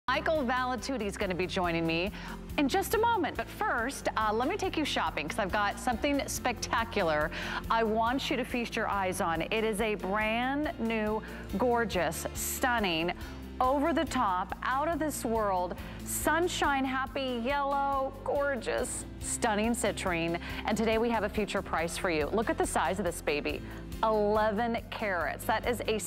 Michael Valatutti is going to be joining me in just a moment. But first, let me take you shopping because I've got something spectacular I want you to feast your eyes on. It is a brand new, gorgeous, stunning, over the top, out of this world, sunshine happy yellow, gorgeous, stunning citrine. And today we have a feature price for you. Look at the size of this baby. 11 carats. That is a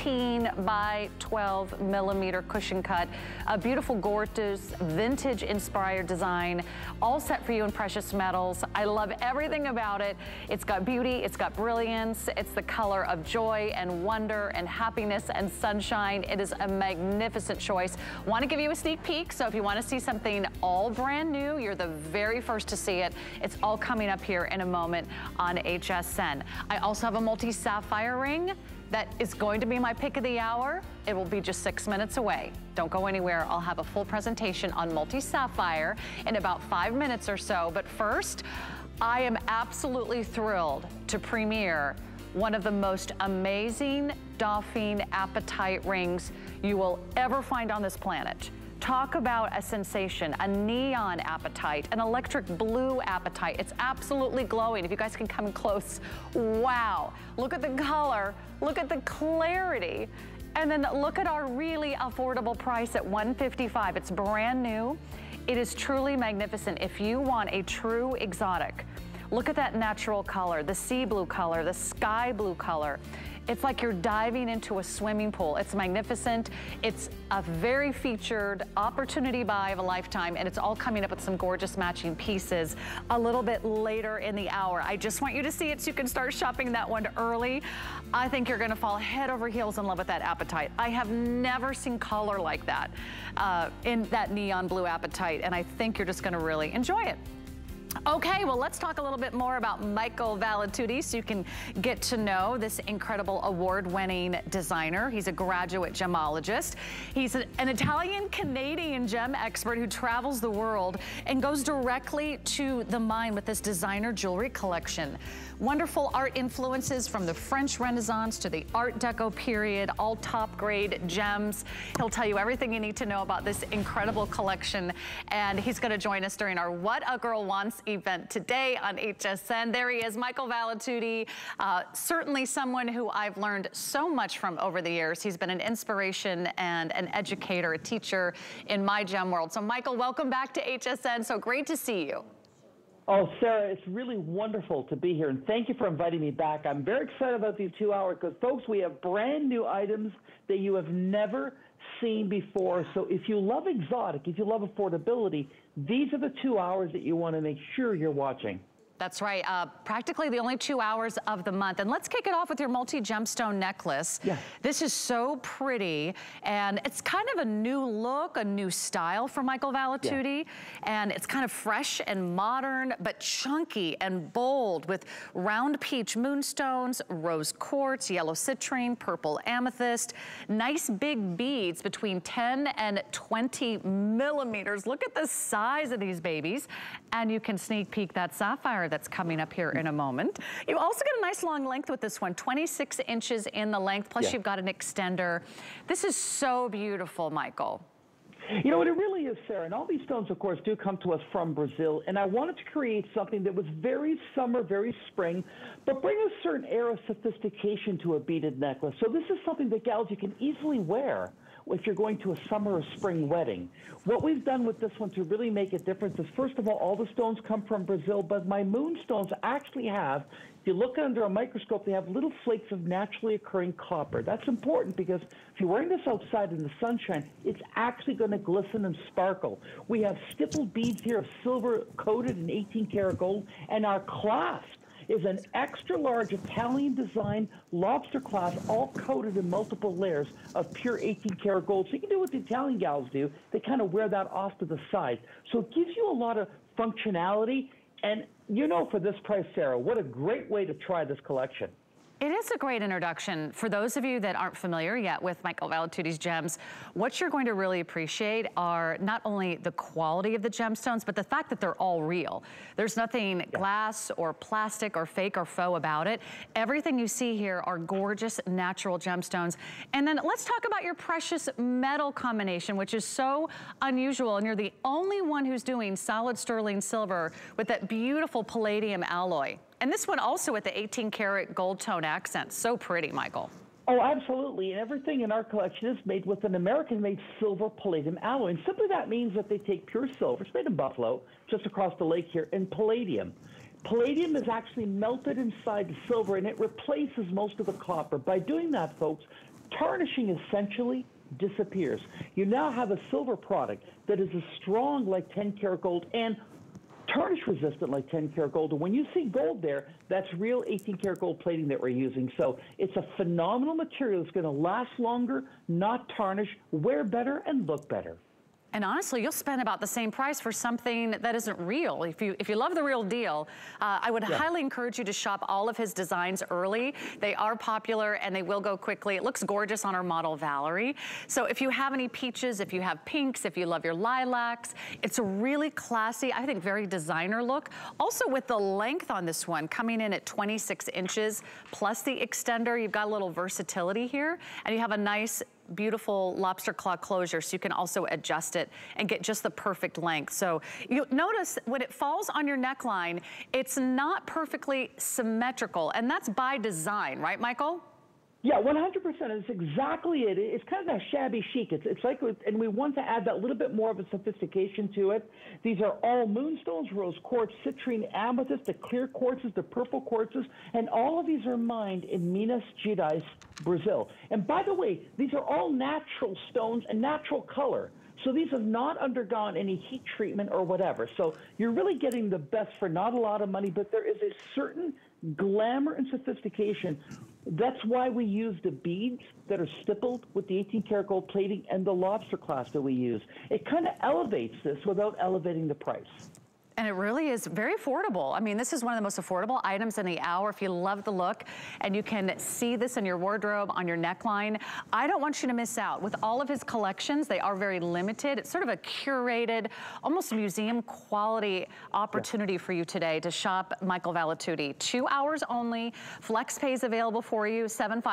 16 by 12 millimeter cushion cut. A beautiful, gorgeous, vintage inspired design, all set for you in precious metals. I love everything about it. It's got beauty, it's got brilliance, it's the color of joy and wonder and happiness and sunshine. It is a magnificent choice. Want to give you a sneak peek, so if you want to see something all brand new, you're the very first to see it. It's all coming up here in a moment on HSN. I also have a multi-sapphire ring that is going to be my pick of the hour. It will be just 6 minutes away. Don't go anywhere. I'll have a full presentation on multi-sapphire in about 5 minutes or so. But first, I am absolutely thrilled to premiere one of the most amazing Dauphine apatite rings you will ever find on this planet. Talk about a sensation, a neon apatite, an electric blue apatite. It's absolutely glowing. If you guys can come close, wow. Look at the color, look at the clarity, and then look at our really affordable price at $155. It's brand new. It is truly magnificent. If you want a true exotic, look at that natural color, the sea blue color, the sky blue color. It's like you're diving into a swimming pool. It's magnificent. It's a very featured opportunity buy of a lifetime, and it's all coming up with some gorgeous matching pieces a little bit later in the hour. I just want you to see it so you can start shopping that one early. I think you're gonna fall head over heels in love with that apatite. I have never seen color like that in that neon blue apatite, and I think you're just gonna really enjoy it. Okay, well, let's talk a little bit more about Michael Valatutti so you can get to know this incredible award-winning designer. He's a graduate gemologist. He's an Italian-Canadian gem expert who travels the world and goes directly to the mine with this designer jewelry collection. Wonderful art influences from the French Renaissance to the Art Deco period, all top-grade gems. He'll tell you everything you need to know about this incredible collection, and he's going to join us during our What a Girl Wants event today on HSN. There he is, Michael Valatutti, certainly someone who I've learned so much from over the years. He's been an inspiration and an educator, a teacher in my gem world. So Michael, welcome back to HSN. So great to see you. Oh, Sarah, it's really wonderful to be here, and thank you for inviting me back. I'm very excited about these 2 hours because, folks, we have brand new items that you have never seen before. So if you love exotic, if you love affordability, these are the 2 hours that you want to make sure you're watching. That's right, practically the only 2 hours of the month. And let's kick it off with your multi-gemstone necklace. Yeah. This is so pretty, and it's kind of a new look, a new style for Michael Valatutti. Yeah. And it's kind of fresh and modern, but chunky and bold with round peach moonstones, rose quartz, yellow citrine, purple amethyst, nice big beads between 10 and 20 millimeters. Look at the size of these babies. And you can sneak peek that sapphire that's coming up here in a moment. You also get a nice long length with this one, 26 inches in the length, plus you've got an extender. This is so beautiful, Michael. You know what, it really is, Sarah, and all these stones, of course, do come to us from Brazil, and I wanted to create something that was very summer, very spring, but bring a certain air of sophistication to a beaded necklace. So this is something that gals you can easily wear if you're going to a summer or spring wedding. What we've done with this one to really make a difference is, first of all the stones come from Brazil, but my moonstones actually have, if you look under a microscope, they have little flakes of naturally occurring copper. That's important because if you're wearing this outside in the sunshine, it's actually going to glisten and sparkle. We have stippled beads here of silver coated in 18-karat gold, and our clasp is an extra large Italian design lobster clasp, all coated in multiple layers of pure 18-karat gold. So you can do what the Italian gals do. They kind of wear that off to the side. So it gives you a lot of functionality. And you know, for this price, Sarah, what a great way to try this collection. It is a great introduction. For those of you that aren't familiar yet with Michael Valetuti's gems, what you're going to really appreciate are not only the quality of the gemstones, but the fact that they're all real. There's nothing glass or plastic or fake or faux about it. Everything you see here are gorgeous natural gemstones. And then let's talk about your precious metal combination, which is so unusual. And you're the only one who's doing solid sterling silver with that beautiful palladium alloy. And this one also with the 18 karat gold tone accent. So pretty, Michael. Oh, absolutely. And everything in our collection is made with an American-made silver palladium alloy. And simply that means that they take pure silver, it's made in Buffalo, just across the lake here, and palladium. Palladium is actually melted inside the silver, and it replaces most of the copper. By doing that, folks, tarnishing essentially disappears. You now have a silver product that is as strong like 10 karat gold and tarnish resistant like 10 karat gold. And when you see gold there, that's real 18 karat gold plating that we're using. So it's a phenomenal material that's going to last longer, not tarnish, wear better, and look better. And honestly, you'll spend about the same price for something that isn't real. If you love the real deal, I would highly encourage you to shop all of his designs early. They are popular and they will go quickly. It looks gorgeous on our model, Valerie. So if you have any peaches, if you have pinks, if you love your lilacs, it's a really classy, I think very designer look. Also with the length on this one coming in at 26 inches, plus the extender, you've got a little versatility here, and you have a nice beautiful lobster claw closure, so you can also adjust it and get just the perfect length. So you notice when it falls on your neckline, it's not perfectly symmetrical, and that's by design, right, Michael? Yeah, 100%. It's exactly it. It's kind of that shabby chic. It's like, and we want to add that little bit more of a sophistication to it. These are all moonstones, rose quartz, citrine, amethyst, the clear quartzes, the purple quartzes, and all of these are mined in Minas Gerais, Brazil. And by the way, these are all natural stones and natural color. So these have not undergone any heat treatment or whatever. So you're really getting the best for not a lot of money, but there is a certain glamour and sophistication. That's why we use the beads that are stippled with the 18 karat gold plating and the lobster clasp that we use. It kind of elevates this without elevating the price. And it really is very affordable. I mean, this is one of the most affordable items in the hour if you love the look, and you can see this in your wardrobe, on your neckline. I don't want you to miss out. With all of his collections, they are very limited. It's sort of a curated, almost museum quality opportunity for you today to shop Michael Valetuti. 2 hours only. FlexPay is available for you.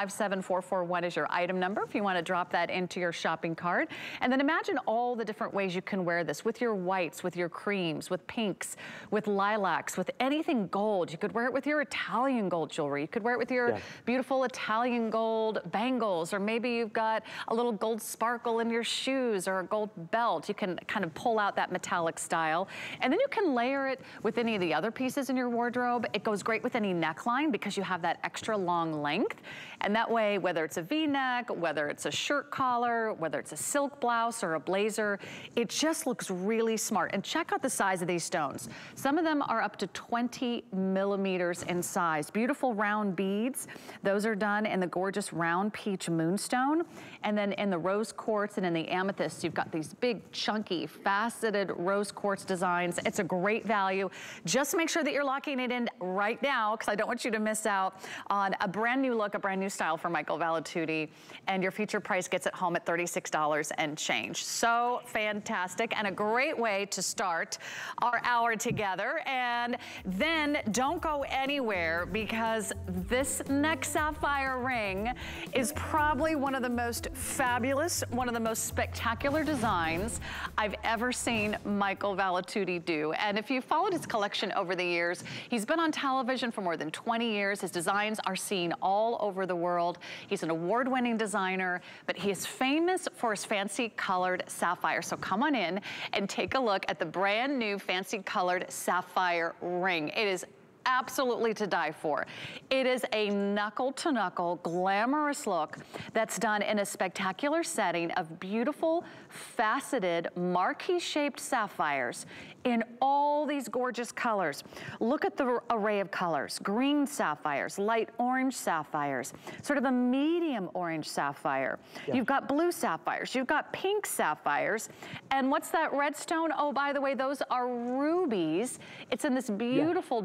757441 is your item number if you want to drop that into your shopping cart. And then imagine all the different ways you can wear this with your whites, with your creams, with pinks, with lilacs, with anything gold. You could wear it with your Italian gold jewelry. You could wear it with your beautiful Italian gold bangles, or maybe you've got a little gold sparkle in your shoes or a gold belt. You can kind of pull out that metallic style. And then you can layer it with any of the other pieces in your wardrobe. It goes great with any neckline because you have that extra long length. And that way, whether it's a V-neck, whether it's a shirt collar, whether it's a silk blouse or a blazer, it just looks really smart. And check out the size of these stones. Some of them are up to 20 millimeters in size. Beautiful round beads. Those are done in the gorgeous round peach moonstone. And then in the rose quartz and in the amethyst, you've got these big, chunky, faceted rose quartz designs. It's a great value. Just make sure that you're locking it in right now, because I don't want you to miss out on a brand new look, a brand new style for Michael Valetuti. And your feature price gets it home at $36 and change. So fantastic, and a great way to start our hour together. And then don't go anywhere, because this next sapphire ring is probably one of the most fabulous, one of the most spectacular designs I've ever seen Michael Valetuti do. And if you've followed his collection over the years, he's been on television for more than 20 years. His designs are seen all over the world. He's an award-winning designer, but he is famous for his fancy colored sapphire. So come on in and take a look at the brand new fancy colored sapphire ring. It is absolutely to die for. It is a knuckle-to-knuckle, glamorous look that's done in a spectacular setting of beautiful, faceted, marquee-shaped sapphires in all these gorgeous colors. Look at the array of colors. Green sapphires, light orange sapphires, sort of a medium orange sapphire. Yeah. You've got blue sapphires, you've got pink sapphires, and what's that red stone? Oh, by the way, those are rubies. It's in this beautiful dome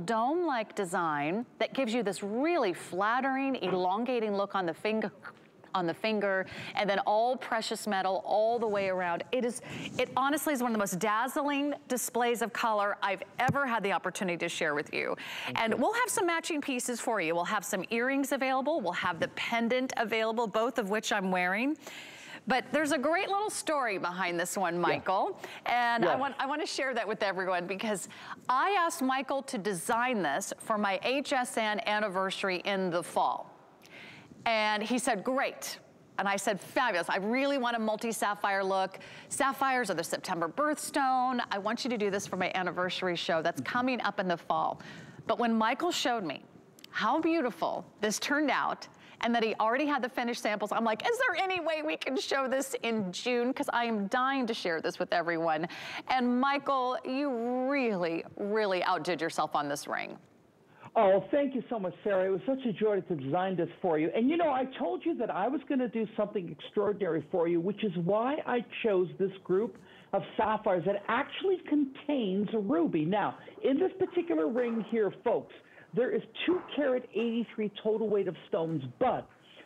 ring-like design that gives you this really flattering, elongating look on the finger, and then all precious metal all the way around. It honestly is one of the most dazzling displays of color I've ever had the opportunity to share with you. And we'll have some matching pieces for you. We'll have some earrings available. We'll have the pendant available, both of which I'm wearing. But there's a great little story behind this one, Michael. Yeah. And yeah. I want to share that with everyone, because I asked Michael to design this for my HSN anniversary in the fall. And he said, great. And I said, fabulous. I really want a multi-sapphire look. Sapphires are the September birthstone. I want you to do this for my anniversary show that's coming up in the fall. But when Michael showed me how beautiful this turned out, and that he already had the finished samples, I'm like, is there any way we can show this in June? Because I am dying to share this with everyone. And Michael, you really, really outdid yourself on this ring. Oh, thank you so much, Sarah. It was such a joy to design this for you. And you know, I told you that I was going to do something extraordinary for you, which is why I chose this group of sapphires that actually contains a ruby. Now, in this particular ring here, folks, there is 2 carat 83 total weight of stones, but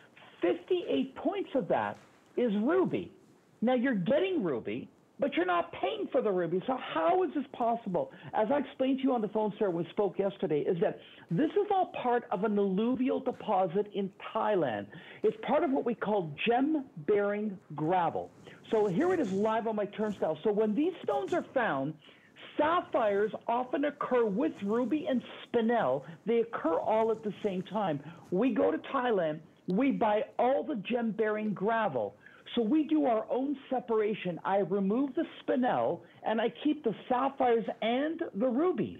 58 points of that is ruby. Now, you're getting ruby, but you're not paying for the ruby. So how is this possible? As I explained to you on the phone, sir, when we spoke yesterday, is that this is all part of an alluvial deposit in Thailand. It's part of what we call gem-bearing gravel. So here it is live on my turnstile. So when these stones are found, sapphires often occur with ruby and spinel. They occur all at the same time. We go to Thailand, we buy all the gem-bearing gravel. So we do our own separation. I remove the spinel, and I keep the sapphires and the rubies.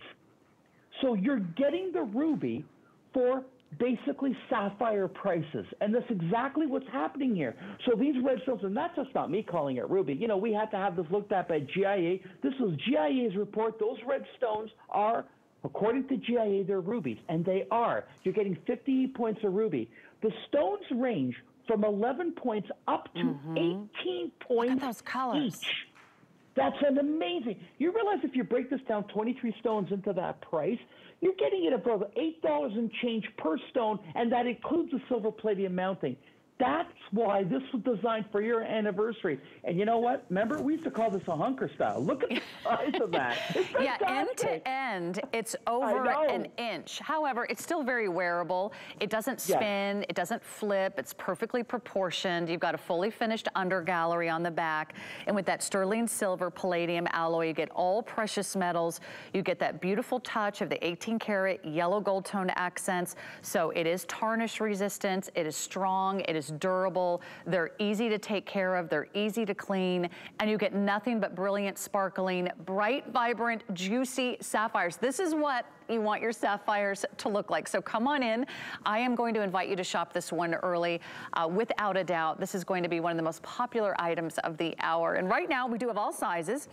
So you're getting the ruby for basically sapphire prices. And that's exactly what's happening here. So these red stones, and that's just not me calling it ruby. You know, we had to have this looked at by GIA. This was GIA's report. Those red stones are, according to GIA, they're rubies. And they are. You're getting 50 points of ruby. The stones range from 11 points up to 18 points. Look at those colors. Each. That's an amazing. You realize if you break this down 23 stones into that price, you're getting it about $8 and change per stone, and that includes the silver palladium mounting. That's why this was designed for your anniversary. And you know what? Remember, we used to call this a hunker style. Look at the size of that. Yeah, end to end, it's over an inch. However, it's still very wearable. It doesn't spin. It doesn't flip. It's perfectly proportioned. You've got a fully finished undergallery on the back. And with that sterling silver palladium alloy, you get all precious metals. You get that beautiful touch of the 18-karat yellow gold tone accents. So it is tarnish resistant. It is strong. It is durable. They're easy to take care of. They're easy to clean. And you get nothing but brilliant, sparkling, bright, vibrant, juicy sapphires. This is what you want your sapphires to look like. So come on in. I am going to invite you to shop this one early. Without a doubt, this is going to be one of the most popular items of the hour. And right now we do have all sizes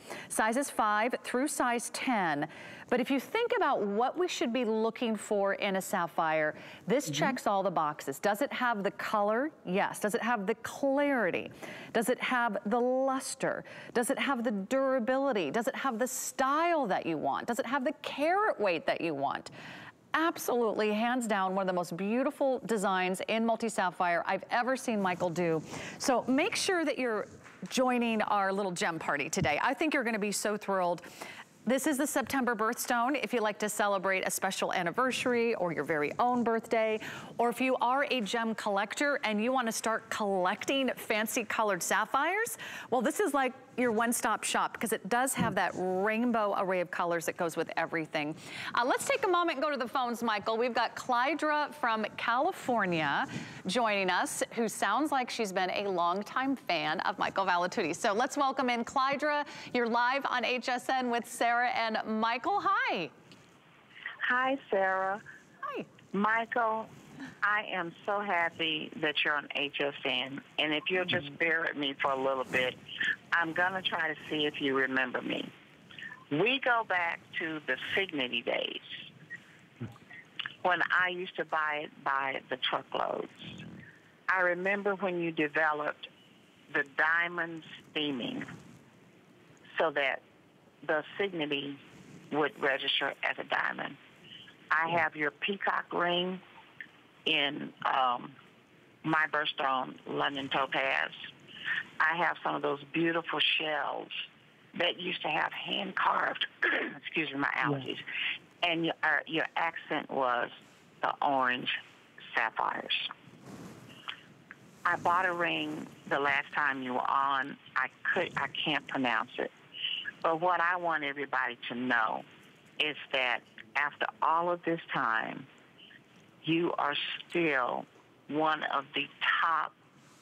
5 through size 10. But if you think about what we should be looking for in a sapphire, this checks all the boxes. Does it have the color? Yes. Does it have the clarity? Does it have the luster? Does it have the durability? Does it have the style that you want? Does it have the carat weight that you want? Absolutely, hands down, one of the most beautiful designs in multi-sapphire I've ever seen Michael do. So make sure that you're joining our little gem party today. I think you're gonna be so thrilled. This is the September birthstone. If you like to celebrate a special anniversary or your very own birthday, or if you are a gem collector and you want to start collecting fancy colored sapphires, well, this is like your one-stop shop because it does have that rainbow array of colors that goes with everything. Let's take a moment and go to the phones, Michael. We've got Clydra from California joining us, who sounds like she's been a longtime fan of Michael Valatutti. So let's welcome in Clydra. You're live on HSN with Sarah and Michael. Hi. Hi, Sarah. Hi. Michael, I am so happy that you're on HSN. And if you'll just bear with me for a little bit, I'm going to try to see if you remember me. We go back to the Signity days when I used to buy it by the truckloads. I remember when you developed the diamonds theming so that the Signity would register as a diamond. I have your peacock ring in my birthstone London topaz. I have some of those beautiful shells that used to have hand carved. Excuse me, my allergies. Yeah. And your accent was the orange sapphires. I bought a ring the last time you were on. I can't pronounce it. But what I want everybody to know is that after all of this time, you are still one of the top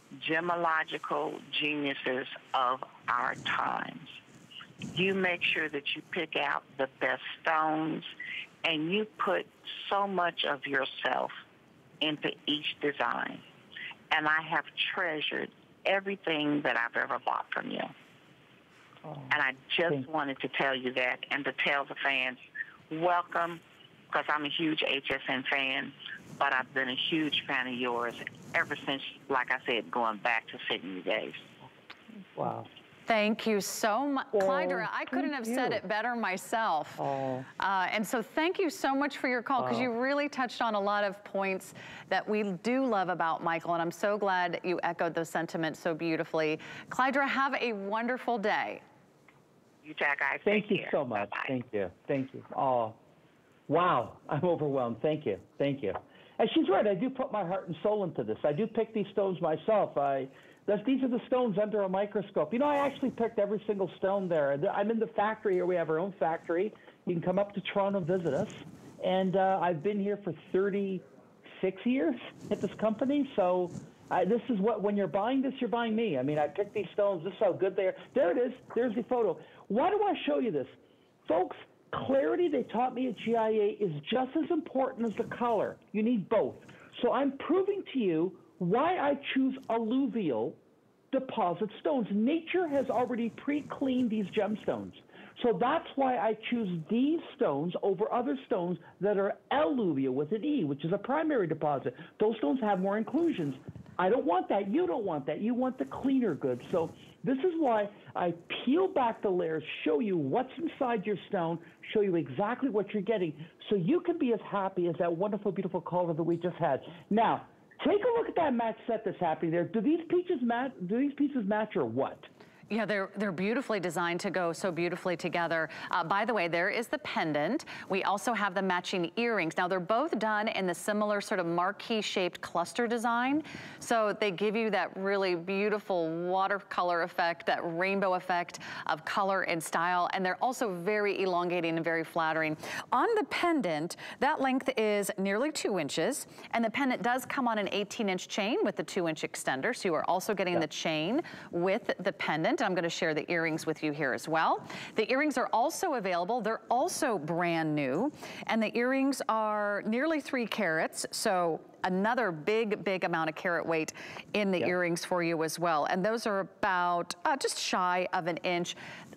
gemological geniuses of our times. You make sure that you pick out the best stones, and you put so much of yourself into each design. And I have treasured everything that I've ever bought from you. Oh, and I just wanted to tell you that and to tell the fans, welcome, because I'm a huge HSN fan, but I've been a huge fan of yours ever since, like I said, going back to Sydney days. Wow. Thank you so much. Oh, Clydra, I couldn't have said it better myself. Oh. And so thank you so much for your call, because you really touched on a lot of points that we do love about Michael, and I'm so glad you echoed those sentiments so beautifully. Clydra, have a wonderful day. You too, guys. Thank you so much. Bye-bye. Thank you. Thank you. Oh, wow. I'm overwhelmed. Thank you. Thank you. And she's right. I do put my heart and soul into this. I do pick these stones myself. These are the stones under a microscope. You know, I actually picked every single stone there. I'm in the factory here. We have our own factory. You can come up to Toronto and visit us. And I've been here for 36 years at this company. So this is what, when you're buying this, you're buying me. I mean, I picked these stones. This is how good they are. There it is. There's the photo. Why do I show you this? Folks, clarity, they taught me at GIA, is just as important as the color. You need both. So I'm proving to you why I choose alluvial deposit stones. Nature has already pre-cleaned these gemstones. So that's why I choose these stones over other stones that are alluvial with an E, which is a primary deposit. Those stones have more inclusions. I don't want that. You don't want that. You want the cleaner goods. So this is why I peel back the layers, show you what's inside your stone, show you exactly what you're getting, so you can be as happy as that wonderful, beautiful caller that we just had. Now, take a look at that match set that's happening there. Do these pieces match or what? Yeah, they're beautifully designed to go so beautifully together. By the way, there is the pendant. We also have the matching earrings. Now, they're both done in the similar sort of marquee-shaped cluster design. So they give you that really beautiful watercolor effect, that rainbow effect of color and style. And they're also very elongating and very flattering. On the pendant, that length is nearly 2 inches. And the pendant does come on an 18-inch chain with the 2-inch extender. So you are also getting the chain with the pendant. I'm going to share the earrings with you here as well. The earrings are also available. They're also brand new. And the earrings are nearly 3 carats. So another big amount of carat weight in the earrings for you as well. And those are about just shy of 1 inch.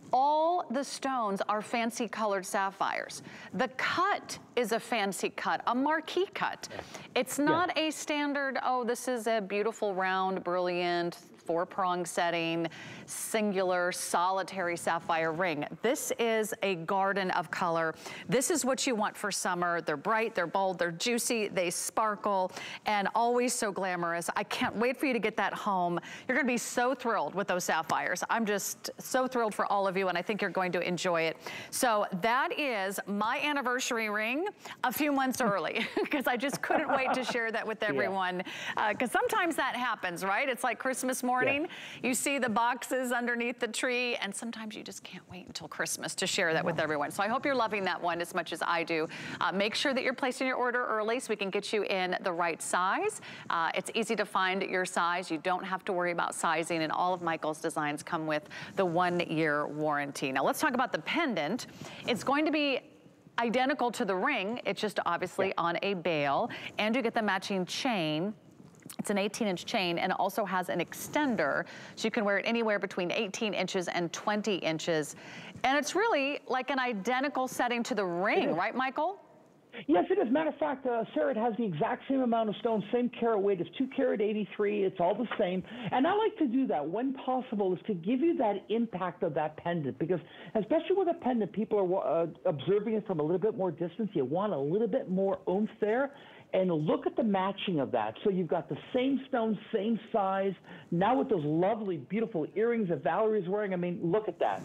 All the stones are fancy colored sapphires. The cut is a fancy cut, a marquee cut. It's not a standard, oh, this is a beautiful, round, brilliant, 4-prong setting, singular, solitary sapphire ring. This is a garden of color. This is what you want for summer. They're bright, they're bold, they're juicy, they sparkle, and always so glamorous. I can't wait for you to get that home. You're gonna be so thrilled with those sapphires. I'm just so thrilled for all of you, and I think you're going to enjoy it. So that is my anniversary ring a few months early, because I just couldn't wait to share that with everyone. Because sometimes that happens, right? It's like Christmas morning. You see the boxes underneath the tree, and sometimes you just can't wait until Christmas to share that with everyone. So I hope you're loving that one as much as I do. Make sure that you're placing your order early so we can get you in the right size. It's easy to find your size. You don't have to worry about sizing, and all of Michael's designs come with the 1-year warranty. Now let's talk about the pendant. It's going to be identical to the ring. It's just obviously on a bail, and you get the matching chain. It's an 18-inch chain, and it also has an extender, so you can wear it anywhere between 18 inches and 20 inches. And it's really like an identical setting to the ring, right, Michael? Yes, it is. Matter of fact, Sarah, it has the exact same amount of stones, same carat weight. It's 2 carat 83. It's all the same. And I like to do that when possible, is to give you that impact of that pendant, because especially with a pendant, people are observing it from a little bit more distance. You want a little bit more oomph there. And look at the matching of that. So you've got the same stone, same size. Now with those lovely, beautiful earrings that Valerie's wearing, I mean, look at that.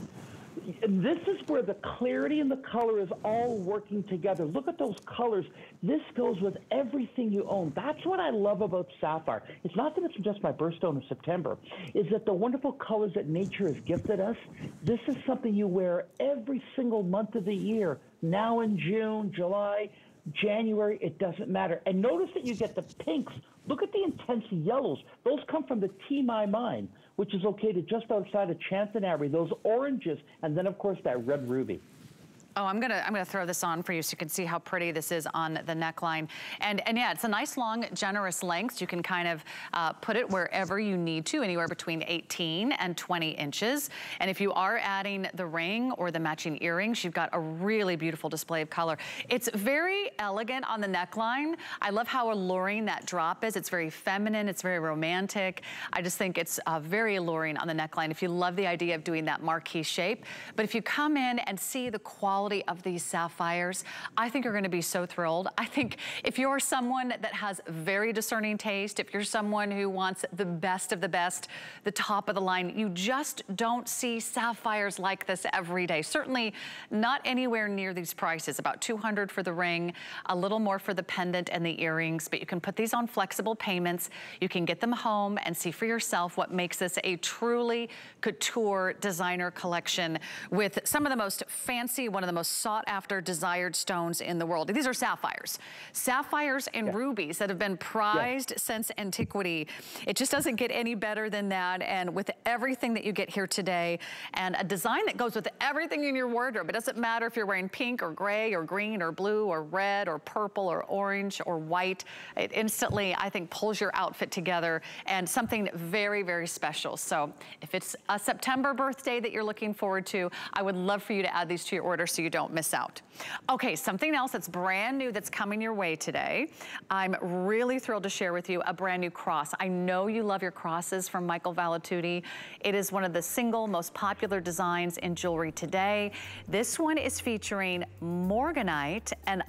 This is where the clarity and the color is all working together. Look at those colors. This goes with everything you own. That's what I love about sapphire. It's not that it's just my birthstone of September. It's that the wonderful colors that nature has gifted us, this is something you wear every single month of the year. Now in June, July, January, it doesn't matter. And notice that you get the pinks. Look at the intense yellows. Those come from the Timai mine, which is located just outside of Chantanabry. Those oranges, and then of course that red ruby. Oh, I'm gonna throw this on for you so you can see how pretty this is on the neckline. And yeah, it's a nice long, generous length. You can kind of put it wherever you need to, anywhere between 18 and 20 inches. And if you are adding the ring or the matching earrings, you've got a really beautiful display of color. It's very elegant on the neckline. I love how alluring that drop is. It's very feminine, it's very romantic. I just think it's very alluring on the neckline if you love the idea of doing that marquee shape. But if you come in and see the quality of these sapphires, I think you're gonna be so thrilled. I think if you're someone that has very discerning taste, if you're someone who wants the best of the best, the top of the line, you just don't see sapphires like this every day. Certainly not anywhere near these prices, about $200 for the ring, a little more for the pendant and the earrings, but you can put these on flexible payments. You can get them home and see for yourself what makes this a truly couture designer collection with some of the most fancy, one of the most sought after desired stones in the world. These are sapphires. Sapphires and rubies that have been prized since antiquity. It just doesn't get any better than that. And with everything that you get here today and a design that goes with everything in your wardrobe, it doesn't matter if you're wearing pink or gray or green or blue or red or purple or orange or white. It instantly, I think, pulls your outfit together and something very, very special. So if it's a September birthday that you're looking forward to, I would love for you to add these to your order so you don't miss out. Okay, something else that's brand new that's coming your way today. I'm really thrilled to share with you a brand new cross. I know you love your crosses from Michael Valatutti. It is one of the single most popular designs in jewelry today. This one is featuring morganite and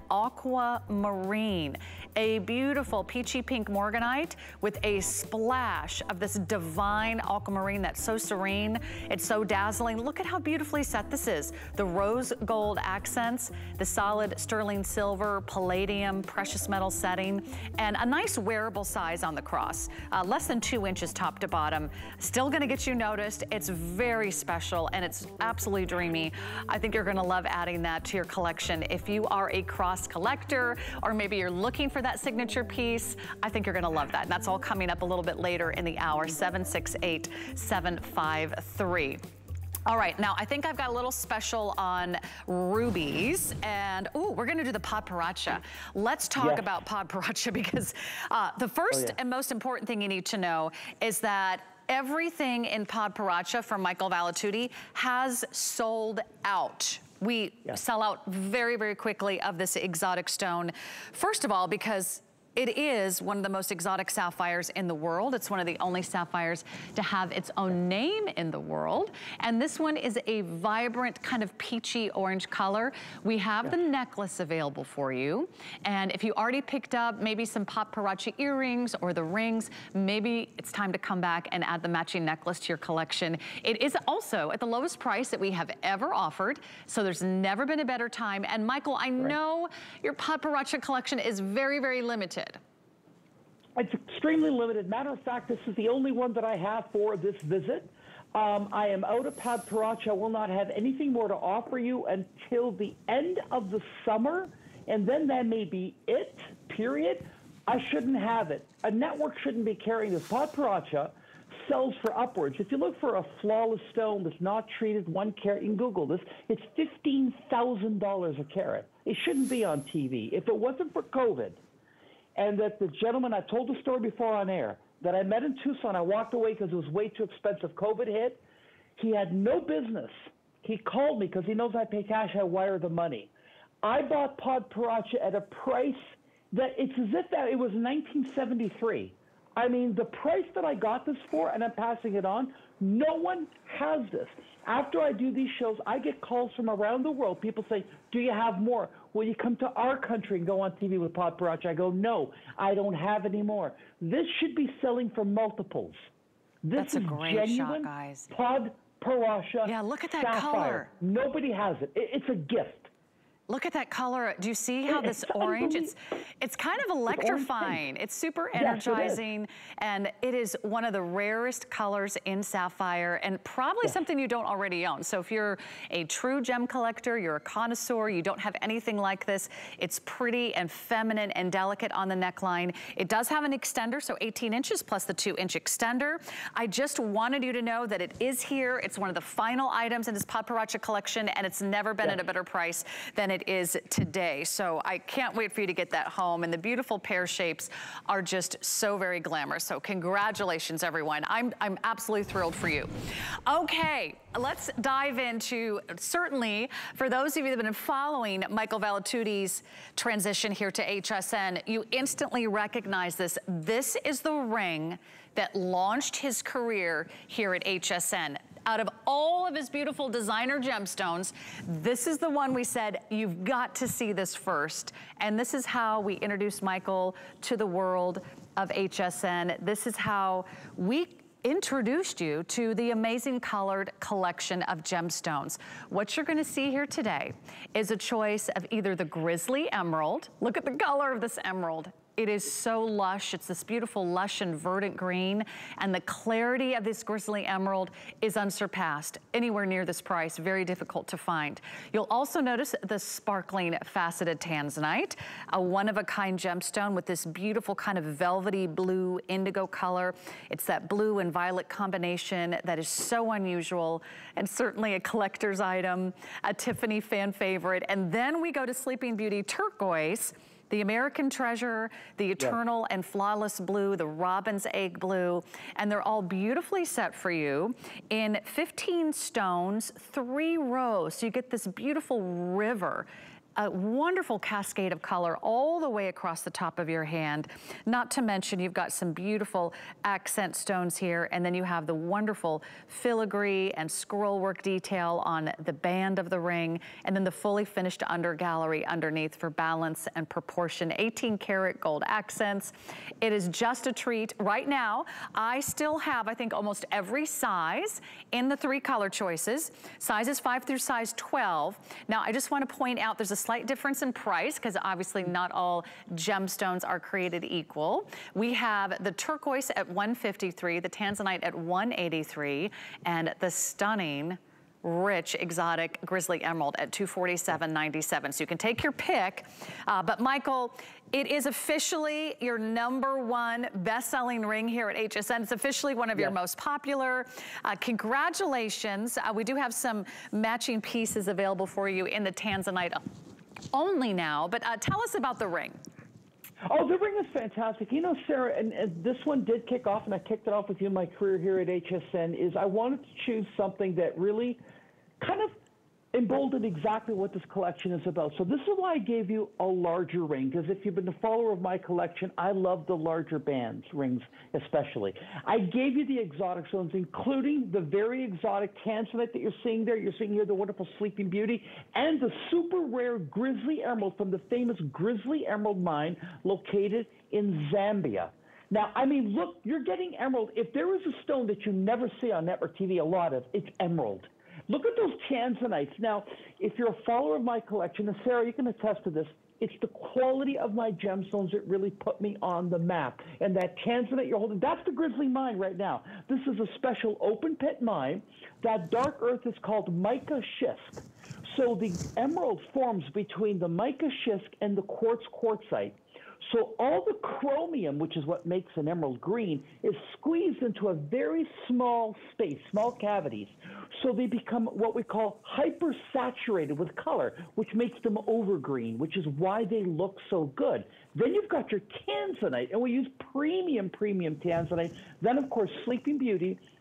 aquamarine, a beautiful peachy pink morganite with a splash of this divine aquamarine that's so serene. It's so dazzling. Look at how beautifully set this is. The rose gold accents, the solid sterling silver, palladium, precious metal setting, and a nice wearable size on the cross. Less than 2 inches top to bottom. Still gonna get you noticed. It's very special and it's absolutely dreamy. I think you're gonna love adding that to your collection. If you are a cross collector or maybe you're looking for that signature piece, I think you're gonna love that. And that's all coming up a little bit later in the hour, 768-753. All right, now I think I've got a little special on rubies, and we're gonna do the Padparadscha. Let's talk about Padparadscha because the first and most important thing you need to know is that everything in Padparadscha from Michael Valatutti has sold out. We sell out very, very quickly of this exotic stone. First of all, because it is one of the most exotic sapphires in the world. It's one of the only sapphires to have its own name in the world. And this one is a vibrant kind of peachy orange color. We have the necklace available for you. And if you already picked up maybe some Padparadscha earrings or the rings, maybe it's time to come back and add the matching necklace to your collection. It is also at the lowest price that we have ever offered. So there's never been a better time. And Michael, I know your Padparadscha collection is very, very limited. It's extremely limited. Matter of fact, this is the only one that I have for this visit. I am out of Padparadscha. I will not have anything more to offer you until the end of the summer, and then that may be it, period. I shouldn't have it. A network shouldn't be carrying this. Padparadscha sells for upwards. If you look for a flawless stone that's not treated 1 carat, you can Google this, it's $15,000 a carat. It shouldn't be on TV. If it wasn't for COVID, and that the gentleman, I told the story before on air, that I met in Tucson, I walked away because it was way too expensive. COVID hit. He had no business. He called me because he knows I pay cash, I wire the money. I bought Pod Paracha at a price that it's as if that it was 1973. I mean, the price that I got this for, and I'm passing it on, no one has this. After I do these shows, I get calls from around the world. People say, do you have more? Will you come to our country and go on TV with Pod Paracha? I go, no, I don't have any more. This should be selling for multiples. This is genuine Pod Paracha. Yeah, look at that sapphire. color. Nobody has it. It's a gift. Look at that color. Do you see how this orange, it's kind of electrifying. It's super energizing. Yes, and it is one of the rarest colors in sapphire, and probably something you don't already own. So if you're a true gem collector, you're a connoisseur, you don't have anything like this, it's pretty and feminine and delicate on the neckline. It does have an extender, so 18 inches plus the 2-inch extender. I just wanted you to know that it is here. It's one of the final items in this Pod Paracha collection, and it's never been at a better price than it is today. So I can't wait for you to get that home. And the beautiful pear shapes are just so very glamorous. So congratulations, everyone. I'm absolutely thrilled for you. Okay, let's dive into, certainly, for those of you that have been following Michael Valetuti's transition here to HSN, you instantly recognize this. This is the ring that launched his career here at HSN. Out of all of his beautiful designer gemstones, this is the one we said, you've got to see this first. And this is how we introduced Michael to the world of HSN. This is how we introduced you to the amazing colored collection of gemstones. What you're gonna see here today is a choice of either the Grizzly Emerald. Look at the color of this emerald. It is so lush. It's this beautiful lush and verdant green, and the clarity of this Grizzly Emerald is unsurpassed. Anywhere near this price, very difficult to find. You'll also notice the sparkling faceted tanzanite, a one-of-a-kind gemstone with this beautiful kind of velvety blue indigo color. It's that blue and violet combination that is so unusual and certainly a collector's item, a Tiffany fan favorite. And then we go to Sleeping Beauty turquoise, the American Treasure, the Eternal and Flawless Blue, the Robin's Egg Blue, and they're all beautifully set for you in 15 stones, 3 rows. So you get this beautiful river, a wonderful cascade of color all the way across the top of your hand. Not to mention you've got some beautiful accent stones here, and then you have the wonderful filigree and scroll work detail on the band of the ring, and then the fully finished under gallery underneath for balance and proportion. 18 karat gold accents. It is just a treat. Right now, I still have, I think, almost every size in the 3 color choices, sizes 5 through size 12. Now, I just want to point out there's a slight difference in price because obviously not all gemstones are created equal. We have the turquoise at $153, the tanzanite at $183, and the stunning rich exotic Grizzly Emerald at $247.97. So you can take your pick. But Michael, it is officially your #1 best-selling ring here at HSN. It's officially one of your most popular. Congratulations. We do have some matching pieces available for you in the tanzanite only now, but tell us about the ring. Oh, the ring is fantastic. You know, Sarah, and this one did kick off, and I kicked it off with you in my career here at HSN, is I wanted to choose something that really kind of emboldened exactly what this collection is about. So this is why I gave you a larger ring, because if you've been a follower of my collection, I love the larger bands, rings especially. I gave you the exotic stones, including the very exotic tanzanite that you're seeing there. You're seeing here the wonderful Sleeping Beauty and the super rare Grizzly Emerald from the famous Grizzly Emerald mine located in Zambia. Now, I mean, look, you're getting emerald. If there is a stone that you never see on network TV a lot of, it's emerald. Look at those tanzanites. Now, if you're a follower of my collection, and Sarah, you can attest to this, it's the quality of my gemstones that really put me on the map. And that tanzanite you're holding, that's the Grizzly mine right now. This is a special open pit mine. That dark earth is called mica schist. So the emerald forms between the mica schist and the quartzite. So all the chromium, which is what makes an emerald green, is squeezed into a very small space, small cavities. So they become what we call hypersaturated with color, which makes them overgreen, which is why they look so good. Then you've got your tanzanite, and we use premium tanzanite. Then, of course, Sleeping Beauty,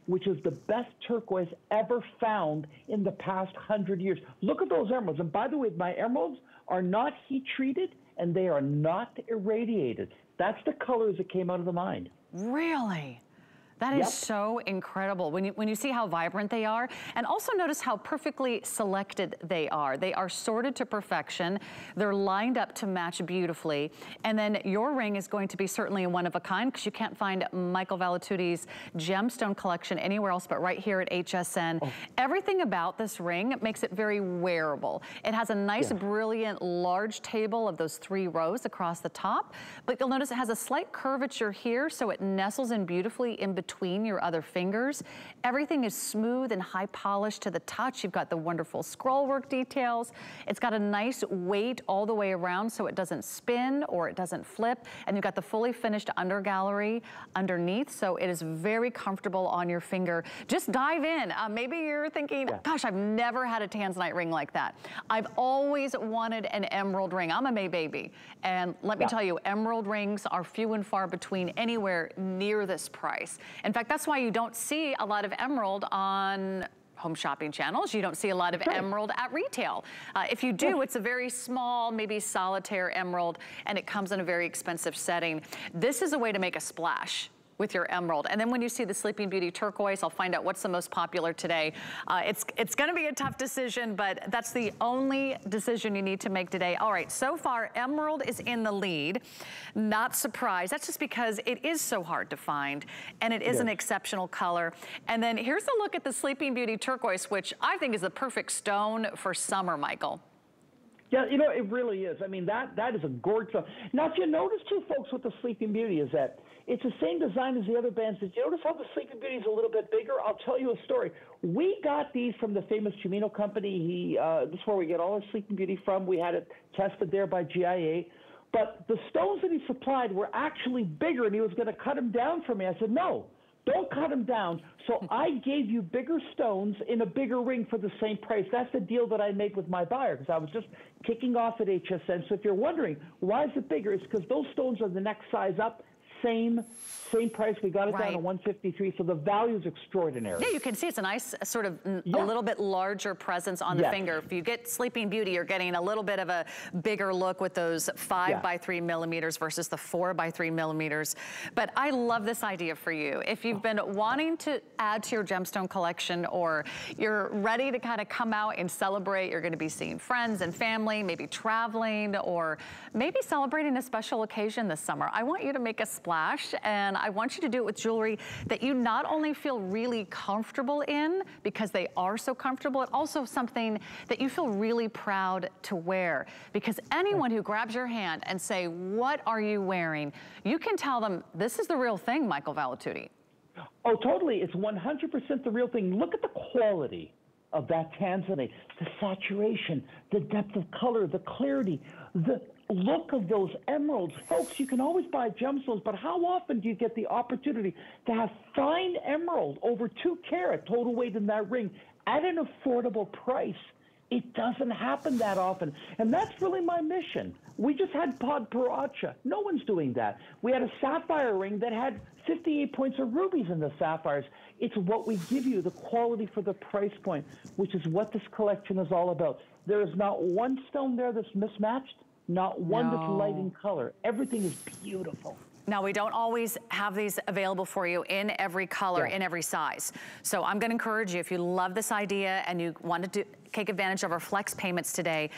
which is the best turquoise ever found in the past 100 years. Look at those emeralds. And by the way, my emeralds are not heat treated and they are not irradiated. That's the colors that came out of the mine. Really? That is so incredible when you see how vibrant they are, and also notice how perfectly selected they are. They are sorted to perfection. They're lined up to match beautifully. And then your ring is going to be certainly a one of a kind, because you can't find Michael Valetuti's gemstone collection anywhere else but right here at HSN. Oh. Everything about this ring makes it very wearable. It has a nice, brilliant, large table of those 3 rows across the top, but you'll notice it has a slight curvature here, so it nestles in beautifully in between your other fingers. Everything is smooth and high polished to the touch. You've got the wonderful scroll work details. It's got a nice weight all the way around so it doesn't spin or it doesn't flip. And you've got the fully finished under gallery underneath, so it is very comfortable on your finger. Just dive in. Maybe you're thinking, gosh, I've never had a tanzanite ring like that. I've always wanted an emerald ring. I'm a May baby. And let me tell you, emerald rings are few and far between anywhere near this price. In fact, that's why you don't see a lot of emerald on home shopping channels. You don't see a lot of emerald at retail. If you do, it's a very small, maybe solitaire emerald, and it comes in a very expensive setting. This is a way to make a splash with your emerald. And then when you see the Sleeping Beauty turquoise, I'll find out what's the most popular today. It's gonna be a tough decision, but that's the only decision you need to make today. All right, so far, emerald is in the lead. Not surprised, that's just because it is so hard to find, and it is an exceptional color. And then here's a look at the Sleeping Beauty turquoise, which I think is the perfect stone for summer, Michael. Yeah, you know, it really is. I mean, that is a gorgeous. Now, if you notice too, folks, with the Sleeping Beauty is that it's the same design as the other bands. Did you notice how the Sleeping Beauty is a little bit bigger? I'll tell you a story. We got these from the famous Chimino company. This is where we get all our Sleeping Beauty from. We had it tested there by GIA. But the stones that he supplied were actually bigger, and he was going to cut them down for me. I said, no. Don't cut them down. So I gave you bigger stones in a bigger ring for the same price. That's the deal that I made with my buyer, because I was just kicking off at HSN. So if you're wondering, why is it bigger? It's because those stones are the next size up. Same price. We got it down to 153, so the value is extraordinary. Yeah, you can see it's a nice sort of a little bit larger presence on the finger. If you get Sleeping Beauty, you're getting a little bit of a bigger look with those 5 by 3 millimeters versus the 4 by 3 millimeters. But I love this idea for you. If you've been wanting to add to your gemstone collection, or you're ready to kind of come out and celebrate, you're going to be seeing friends and family, maybe traveling, or maybe celebrating a special occasion this summer, I want you to make a splash, and I want you to do it with jewelry that you not only feel really comfortable in, because they are so comfortable, but also something that you feel really proud to wear. Because anyone who grabs your hand and say, what are you wearing? You can tell them, this is the real thing, Michael Valetuti. Oh, totally. It's 100% the real thing. Look at the quality of that tanzanite, the saturation, the depth of color, the clarity, the look of those emeralds. Folks, you can always buy gemstones, but how often do you get the opportunity to have fine emerald over 2 carat total weight in that ring at an affordable price? It doesn't happen that often, and that's really my mission. We just had Pod Paracha. No one's doing that. We had a sapphire ring that had 58 points of rubies in the sapphires. It's what we give you, the quality for the price point, which is what this collection is all about. There is not one stone there that's mismatched, not one that's light in color. Everything is beautiful. Now, we don't always have these available for you in every color, in every size. So I'm gonna encourage you, if you love this idea and you want to take advantage of our flex payments today,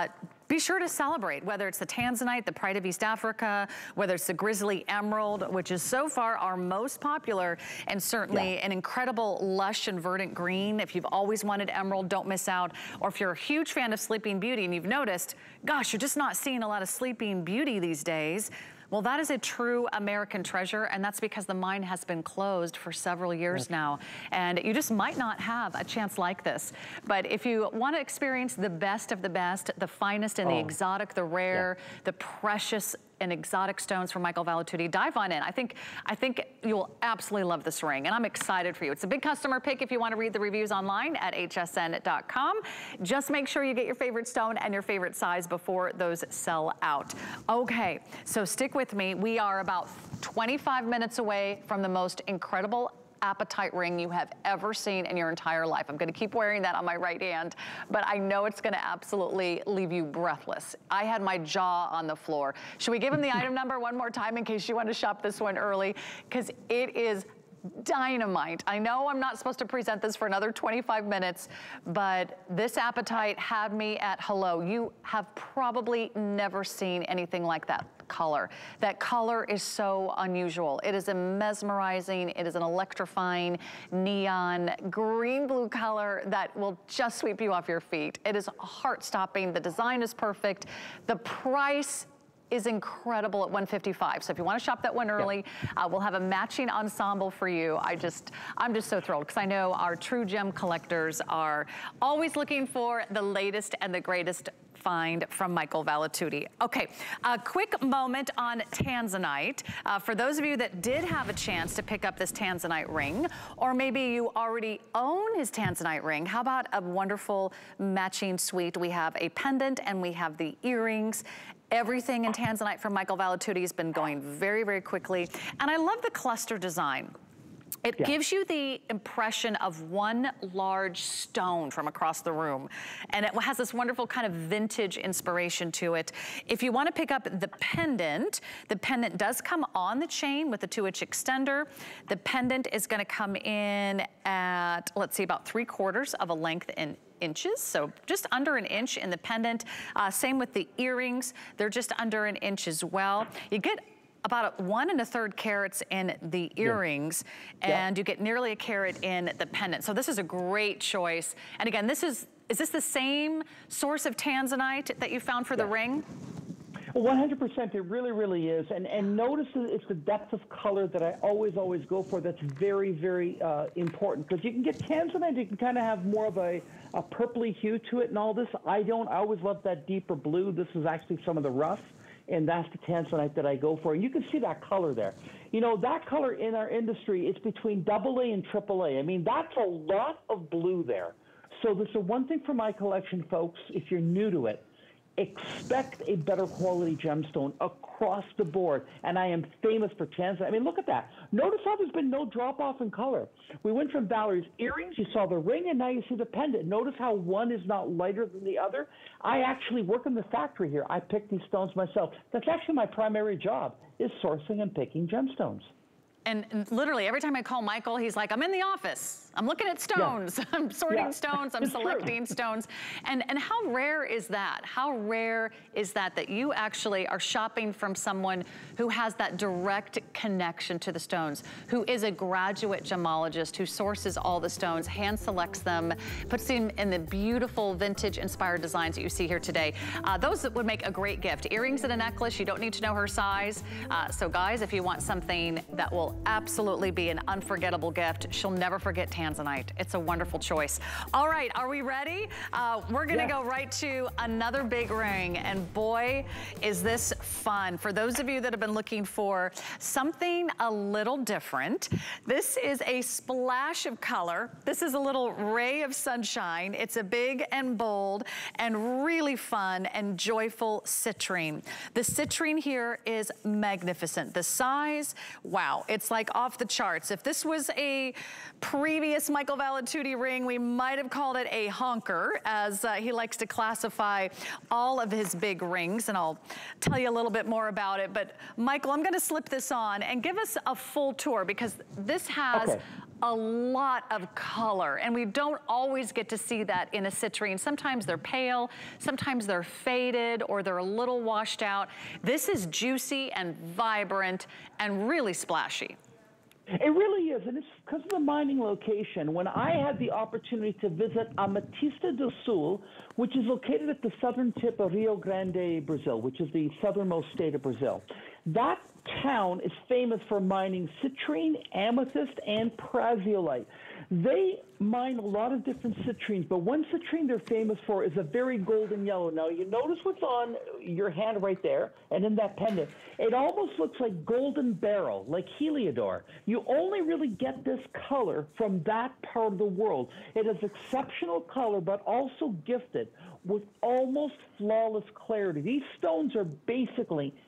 be sure to celebrate, whether it's the Tanzanite, the Pride of East Africa, whether it's the Grizzly Emerald, which is so far our most popular, and certainly an incredible lush and verdant green. If you've always wanted emerald, don't miss out. Or if you're a huge fan of Sleeping Beauty and you've noticed, gosh, you're just not seeing a lot of Sleeping Beauty these days, well, that is a true American treasure, and that's because the mine has been closed for several years now, and you just might not have a chance like this. But if you want to experience the best of the best, the finest and the exotic, the rare, the precious and exotic stones from Michael Valetuti, dive on in. I think you'll absolutely love this ring, and I'm excited for you. It's a big customer pick if you want to read the reviews online at hsn.com. Just make sure you get your favorite stone and your favorite size before those sell out. Okay, so stick with me. We are about 25 minutes away from the most incredible apatite ring you have ever seen in your entire life. I'm gonna keep wearing that on my right hand, but I know it's gonna absolutely leave you breathless. I had my jaw on the floor. Should we give him the item number one more time in case you want to shop this one early? Because it is dynamite. I know I'm not supposed to present this for another 25 minutes, but this apatite had me at hello. You have probably never seen anything like that color. That color is so unusual. It is a mesmerizing, it is an electrifying neon green-blue color that will just sweep you off your feet. It is heart-stopping. The design is perfect. The price is incredible at $155. So if you want to shop that one early, we'll have a matching ensemble for you. I'm just so thrilled because I know our true gem collectors are always looking for the latest and the greatest find from Michael Vallatutti. Okay, a quick moment on Tanzanite. For those of you that did have a chance to pick up this Tanzanite ring, or maybe you already own his Tanzanite ring, how about a wonderful matching suite? We have a pendant and we have the earrings. Everything in Tanzanite from Michael Vallatutti has been going very, very quickly. And I love the cluster design. It gives you the impression of one large stone from across the room. And it has this wonderful kind of vintage inspiration to it. If you want to pick up the pendant does come on the chain with a 2-inch extender. The pendant is going to come in at, let's see, about 3/4 of a length in inches, so just under an inch in the pendant. Same with the earrings. They're just under an inch as well. You get about 1 1/3 carats in the earrings, and you get nearly a carat in the pendant. So this is a great choice. And again, is this the same source of Tanzanite that you found for the ring? 100%, it really, really is. And notice that it's the depth of color that I always go for. That's very, very important, because you can get Tanzanite, you can kind of have more of a purpley hue to it and all this. I always love that deeper blue. This is actually some of the rough, and that's the Tanzanite that I go for. And you can see that color there. You know, that color in our industry, it's between AA and AAA. I mean, that's a lot of blue there. So this is one thing for my collection, folks, if you're new to it. Expect a better quality gemstone across the board. And I am famous for Tanzanite. I mean, look at that. Notice how there's been no drop off in color. We went from Valerie's earrings, you saw the ring, and now you see the pendant. Notice how one is not lighter than the other. I actually work in the factory here. I pick these stones myself. That's actually my primary job, is sourcing and picking gemstones. And literally every time I call Michael, he's like, I'm in the office. I'm looking at stones. I'm sorting stones. I'm selecting stones. And how rare is that? How rare is that you actually are shopping from someone who has that direct connection to the stones, who is a graduate gemologist, who sources all the stones, hand selects them, puts them in the beautiful vintage inspired designs that you see here today. Those would make a great gift. Earrings and a necklace, you don't need to know her size. So guys, if you want something that will absolutely be an unforgettable gift, she'll never forget Tanzanite. It's a wonderful choice. All right, are we ready? We're gonna go right to another big ring, and boy, is this fun. For those of you that have been looking for something a little different, this is a splash of color. This is a little ray of sunshine. It's a big and bold and really fun and joyful citrine. The citrine here is magnificent. The size, wow, it's like off the charts. If this was a previous Michael Vallatutti ring, we might have called it a honker, as he likes to classify all of his big rings, and I'll tell you a little bit more about it. But Michael, I'm gonna slip this on and give us a full tour, because this has a lot of color, and we don't always get to see that in a citrine. Sometimes they're pale, sometimes they're faded, or they're a little washed out. This is juicy and vibrant and really splashy. It really is, and it's because of the mining location. When I had the opportunity to visit Ametista do Sul, which is located at the southern tip of Rio Grande, Brazil, which is the southernmost state of Brazil, that town is famous for mining citrine, amethyst, and praziolite. They mine a lot of different citrines, but one citrine they're famous for is a very golden yellow. Now, you notice what's on your hand right there, and in that pendant. It almost looks like golden beryl, like Heliodor. You only really get this color from that part of the world. It has exceptional color, but also gifted with almost flawless clarity. These stones are basically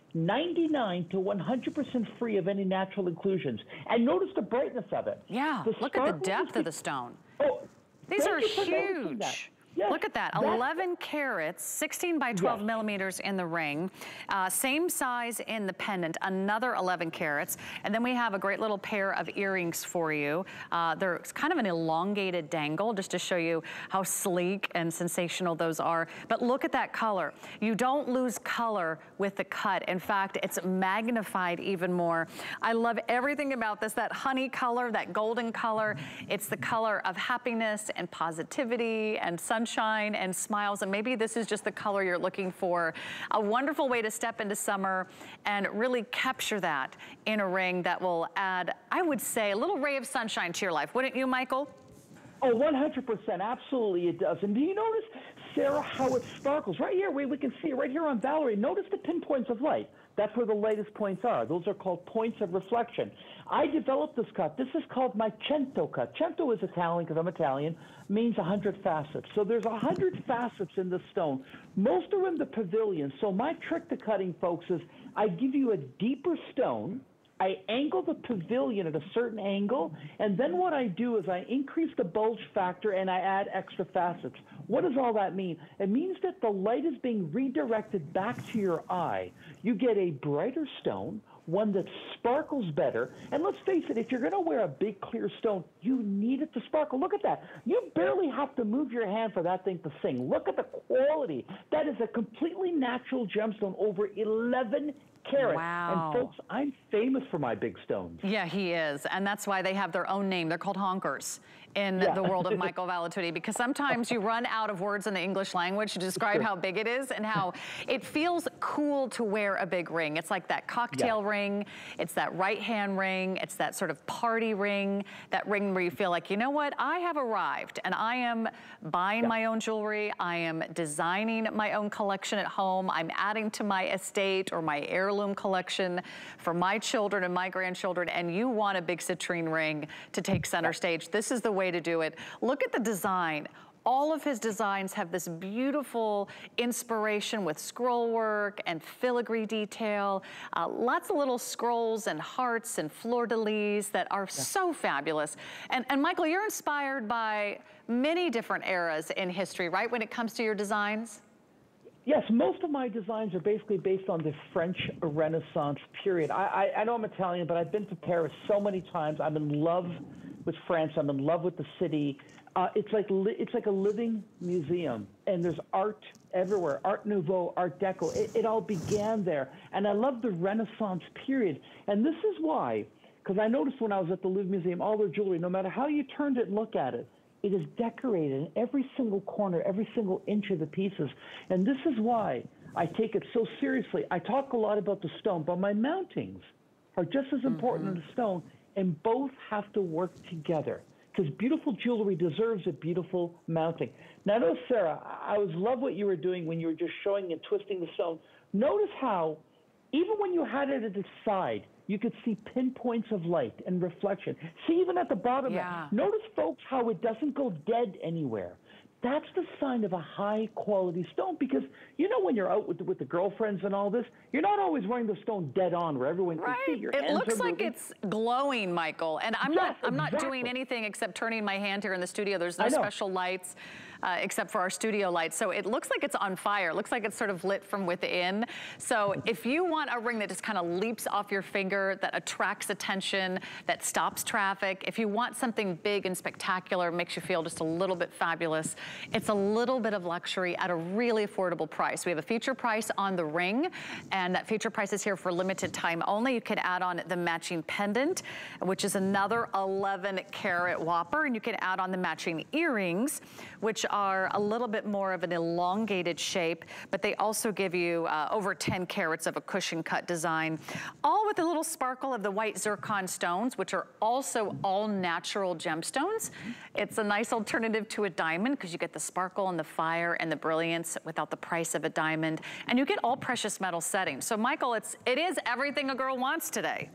99 to 100% free of any natural inclusions. And notice the brightness of it. Yeah, look at the depth of the stone. Oh, these are huge. Yes, look at that, 11 carats, 16 by 12 millimeters in the ring, same size in the pendant, another 11 carats, and then we have a great little pair of earrings for you. They're kind of an elongated dangle, just to show you how sleek and sensational those are. But look at that color. You don't lose color with the cut. In fact, it's magnified even more. I love everything about this, that honey color, that golden color. It's the color of happiness and positivity and sunshine and smiles, and maybe this is just the color you're looking for. A wonderful way to step into summer and really capture that in a ring that will add, I would say, a little ray of sunshine to your life. Wouldn't you, Michael? Oh, 100%, absolutely it does. And do you notice, Sarah, how it sparkles? Right here, we can see it right here on Valerie. Notice the pinpoints of light. That's where the lightest points are. Those are called points of reflection. I developed this cut. This is called my cento cut. Cento is Italian, because I'm Italian, means 100 facets. So there's 100 facets in the stone. Most are in the pavilion. So my trick to cutting, folks, is I give you a deeper stone. I angle the pavilion at a certain angle, and then what I do is I increase the bulge factor and I add extra facets. What does all that mean? It means that the light is being redirected back to your eye. You get a brighter stone, one that sparkles better. And let's face it, if you're going to wear a big clear stone, you need it to sparkle. Look at that. You barely have to move your hand for that thing to sing. Look at the quality. That is a completely natural gemstone, over 11 carats. Wow. And folks, I'm famous for my big stones. Yeah, he is. And that's why they have their own name. They're called honkers in the world of Michael Valatutti, because sometimes you run out of words in the English language to describe how big it is and how it feels cool to wear a big ring. It's like that cocktail ring. It's that right hand ring. It's that sort of party ring, that ring where you feel like, you know what, I have arrived and I am buying my own jewelry. I am designing my own collection at home. I'm adding to my estate or my heirloom collection for my children and my grandchildren, and you want a big citrine ring to take center stage. This is the way to do it. Look at the design. All of his designs have this beautiful inspiration with scroll work and filigree detail, lots of little scrolls and hearts and fleur-de-lis that are so fabulous. And Michael, you're inspired by many different eras in history, right, when it comes to your designs? Yes, most of my designs are basically based on the French Renaissance period. I know I'm Italian, but I've been to Paris so many times. I'm in love with France. I'm in love with the city. It's like a living museum, and there's art everywhere. Art Nouveau, Art Deco. It all began there, and I love the Renaissance period. And this is why, because I noticed when I was at the Louvre Museum, all their jewelry, no matter how you turned it and look at it, it is decorated in every single corner, every single inch of the pieces. And this is why I take it so seriously. I talk a lot about the stone, but my mountings are just as important as the stone, and both have to work together, because beautiful jewelry deserves a beautiful mounting. Now, notice, Sarah, I love what you were doing when you were just showing and twisting the stone. Notice how, even when you had it at its side, you could see pinpoints of light and reflection. See, even at the bottom, notice, folks, how it doesn't go dead anywhere. That's the sign of a high-quality stone, because, you know, when you're out with the girlfriends and all this, you're not always wearing the stone dead on where everyone can see your hands. It looks like it's glowing, Michael, and I'm not doing anything except turning my hand here in the studio. There's no special lights except for our studio lights, so it looks like it's on fire. It looks like it's sort of lit from within. So if you want a ring that just kind of leaps off your finger, that attracts attention, that stops traffic, if you want something big and spectacular, makes you feel just a little bit fabulous, it's a little bit of luxury at a really affordable price. We have a feature price on the ring, and that feature price is here for limited time only. You could add on the matching pendant, which is another 11 karat whopper, and you can add on the matching earrings, which are a little bit more of an elongated shape, but they also give you over 10 carats of a cushion cut design, all with a little sparkle of the white zircon stones, which are also all natural gemstones. It's a nice alternative to a diamond, because you get the sparkle and the fire and the brilliance without the price of a diamond, and you get all precious metal settings. So Michael, it is everything a girl wants today.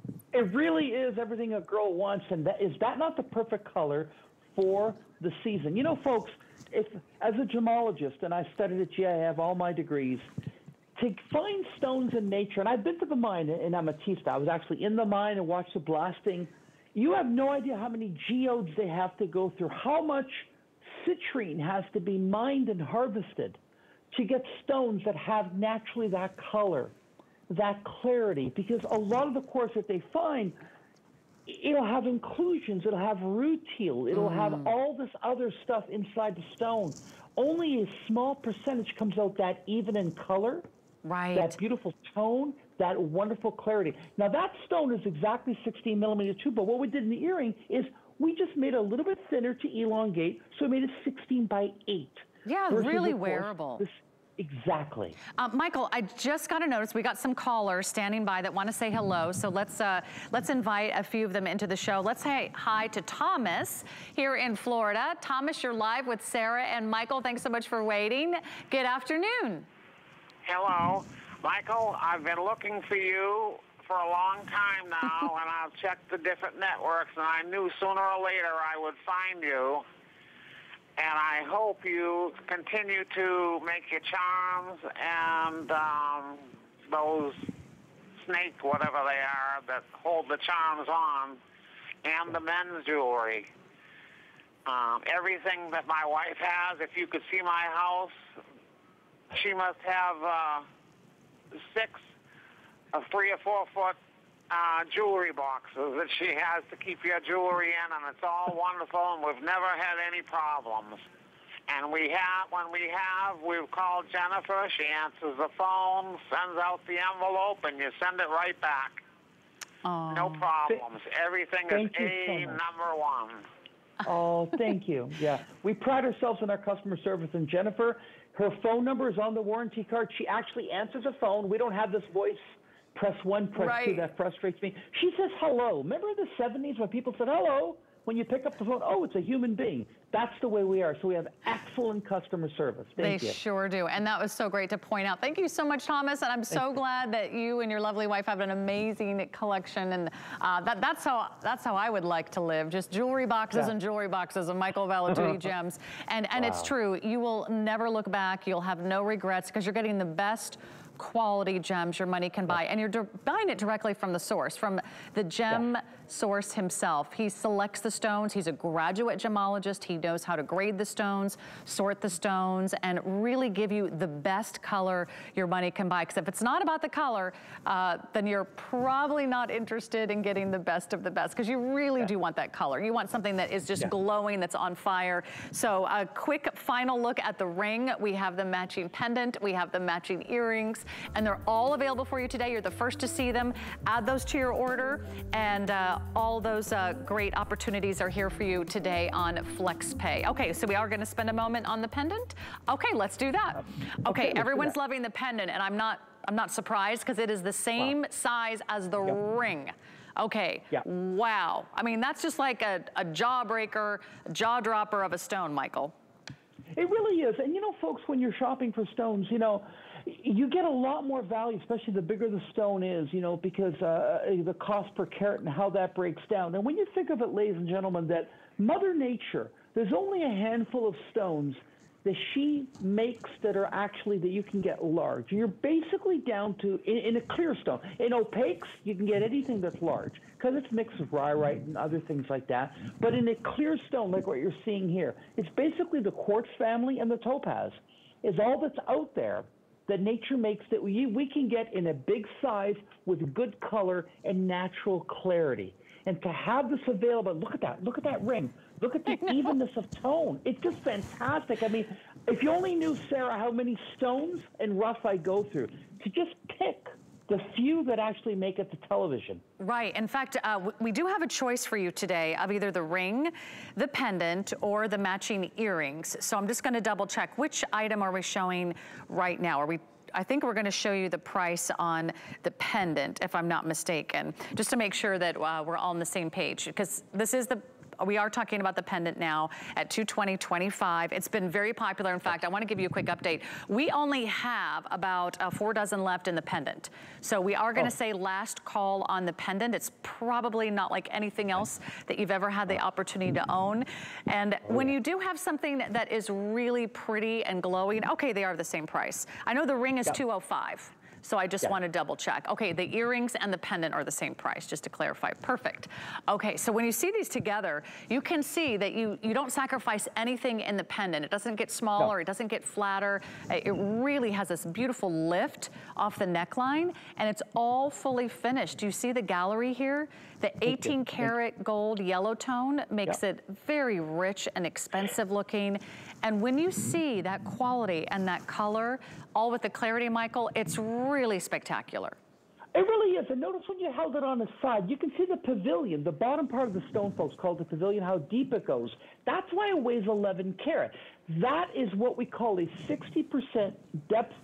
It really is everything a girl wants, and is that not the perfect color for the season? You know, folks, as a gemologist, and I studied at GI, I have all my degrees, to find stones in nature, and I've been to the mine in Ametista. I was actually in the mine and watched the blasting. You have no idea how many geodes they have to go through, how much citrine has to be mined and harvested to get stones that have naturally that color, that clarity. Because a lot of the quartz that they find, it'll have inclusions, it'll have rutile, it'll have all this other stuff inside the stone. Only a small percentage comes out that even in color, that beautiful tone, that wonderful clarity. Now that stone is exactly 16 millimeter too, but what we did in the earring is we just made it a little bit thinner to elongate, so we made it 16 by 8. Yeah, really wearable. Exactly. Michael, I just got a notice. We got some callers standing by that want to say hello. So let's invite a few of them into the show. Let's say hi to Thomas here in Florida. Thomas, you're live with Sarah and Michael. Thanks so much for waiting. Good afternoon. Hello. Michael, I've been looking for you for a long time now, and I've checked the different networks, and I knew sooner or later I would find you. And I hope you continue to make your charms and those snake, whatever they are, that hold the charms on, and the men's jewelry. Everything that my wife has, if you could see my house, she must have 6 of 3 or 4 foot jewelry boxes that she has to keep your jewelry in, and it's all wonderful, and we've never had any problems. And when we've called Jennifer. She answers the phone, sends out the envelope, and you send it right back. Oh. No problems. Everything is number one. Oh, thank you. Yeah, we pride ourselves on our customer service, and Jennifer, her phone number is on the warranty card. She actually answers the phone. We don't have this voice, press 1, press 2, that frustrates me. She says hello. Remember in the 70s when people said hello? When you pick up the phone, oh, it's a human being. That's the way we are. So we have excellent customer service. Thank you. They sure do. And that was so great to point out. Thank you so much, Thomas. And I'm so glad that you and your lovely wife have an amazing collection. And that's how I would like to live. Just jewelry boxes and jewelry boxes of Michael Valatutti gems. And it's true. You will never look back. You'll have no regrets because you're getting the best quality gems your money can buy, and you're buying it directly from the source, from the gem source himself. He selects the stones. He's a graduate gemologist. He knows how to grade the stones, sort the stones, and really give you the best color your money can buy. Because if it's not about the color, then you're probably not interested in getting the best of the best, because you really do want that color. You want something that is just glowing, that's on fire. So a quick final look at the ring. We have the matching pendant. We have the matching earrings, and they're all available for you today. You're the first to see them. Add those to your order, and all those great opportunities are here for you today on FlexPay. Okay, so we are going to spend a moment on the pendant. Okay, let's do that. Okay, everyone's loving the pendant, and I'm not surprised, because it is the same size as the ring. Okay, wow. I mean, that's just like a jawbreaker, jaw dropper of a stone, Michael. It really is. And you know, folks, when you're shopping for stones, you know, you get a lot more value, especially the bigger the stone is, you know, because the cost per carat and how that breaks down. And when you think of it, ladies and gentlemen, that Mother Nature, there's only a handful of stones that she makes that are actually that you can get large. You're basically down to, in a clear stone. In opaques, you can get anything that's large because it's mixed with rhyolite and other things like that. But in a clear stone, like what you're seeing here, it's basically the quartz family and the topaz is all that's out there that nature makes that we can get in a big size with good color and natural clarity. And to have this available, look at that ring. Look at the evenness of tone. It's just fantastic. I mean, if you only knew, Sarah, how many stones and rough I go through to just pick the few that actually make it to television. Right. In fact, we do have a choice for you today of either the ring, the pendant, or the matching earrings. So I'm just going to double check. Which item are we showing right now? I think we're going to show you the price on the pendant, if I'm not mistaken, just to make sure that we're all on the same page, because this is the we are talking about the pendant now at $220.25. It's been very popular. In fact, I want to give you a quick update. We only have about 4 dozen left in the pendant. So we are going to say last call on the pendant. It's probably not like anything else that you've ever had the opportunity to own. And when you do have something that is really pretty and glowing, okay, they are the same price. I know the ring is $205. So I just want to double check. Okay, the earrings and the pendant are the same price, just to clarify. Perfect. Okay, so when you see these together, you can see that you don't sacrifice anything in the pendant. It doesn't get smaller, it doesn't get flatter. It really has this beautiful lift off the neckline, and it's all fully finished. Do you see the gallery here? The 18 karat gold yellow tone makes it very rich and expensive looking. And when you see that quality and that color, all with the clarity, Michael, it's really spectacular. It really is. And notice when you held it on the side, you can see the pavilion, the bottom part of the stone, folks, called the pavilion, how deep it goes. That's why it weighs 11 karat. That is what we call a 60% depth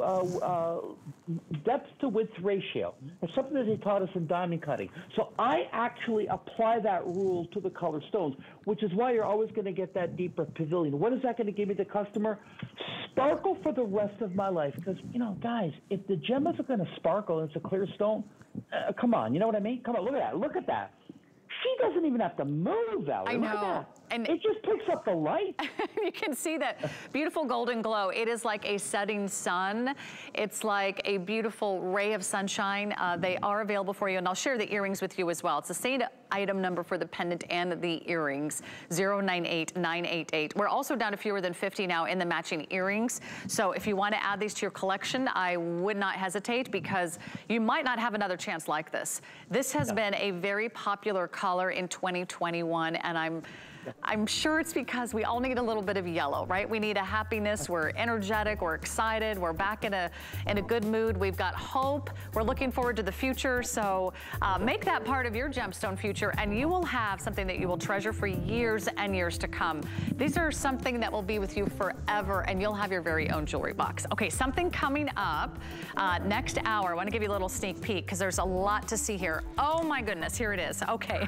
to width ratio. It's something that they taught us in diamond cutting. So I actually apply that rule to the color stones, which is why you're always going to get that deeper pavilion. What is that going to give me, the customer? Sparkle for the rest of my life. Because, you know, guys, if the gem isn't going to sparkle and it's a clear stone, come on, you know what I mean? Come on, look at that. Look at that. She doesn't even have to move, Valerie. I know. Look at that. And it just picks up the light. You can see that beautiful golden glow. It is like a setting sun. It's like a beautiful ray of sunshine. They are available for you, and I'll share the earrings with you as well. It's the same item number for the pendant and the earrings, 098988. We're also down to fewer than 50 now in the matching earrings. So if you want to add these to your collection, I would not hesitate, because you might not have another chance like this. This has been a very popular color in 2021, and I'm sure it's because we all need a little bit of yellow, right? We need a happiness. We're energetic. We're excited. We're back in a good mood. We've got hope. We're looking forward to the future. So make that part of your gemstone future, and you will have something that you will treasure for years and years to come. These are something that will be with you forever, and you'll have your very own jewelry box. Okay, something coming up next hour. I want to give you a little sneak peek, because there's a lot to see here. Oh my goodness, here it is. Okay,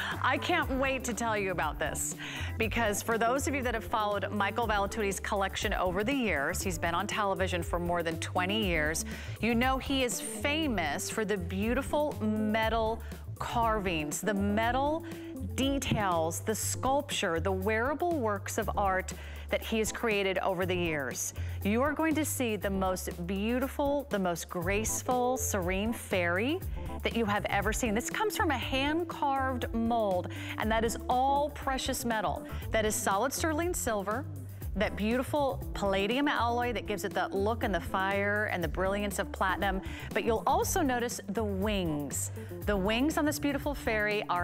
I can't wait to tell you about this. Because for those of you that have followed Michael Valetuti's collection over the years, he's been on television for more than 20 years, you know he is famous for the beautiful metal carvings, the metal details, the sculpture, the wearable works of art that he has created over the years. You are going to see the most beautiful, the most graceful, serene fairy that you have ever seen. This comes from a hand-carved mold, and that is all precious metal. That is solid sterling silver, that beautiful palladium alloy that gives it the look and the fire and the brilliance of platinum. But you'll also notice the wings. The wings on this beautiful fairy are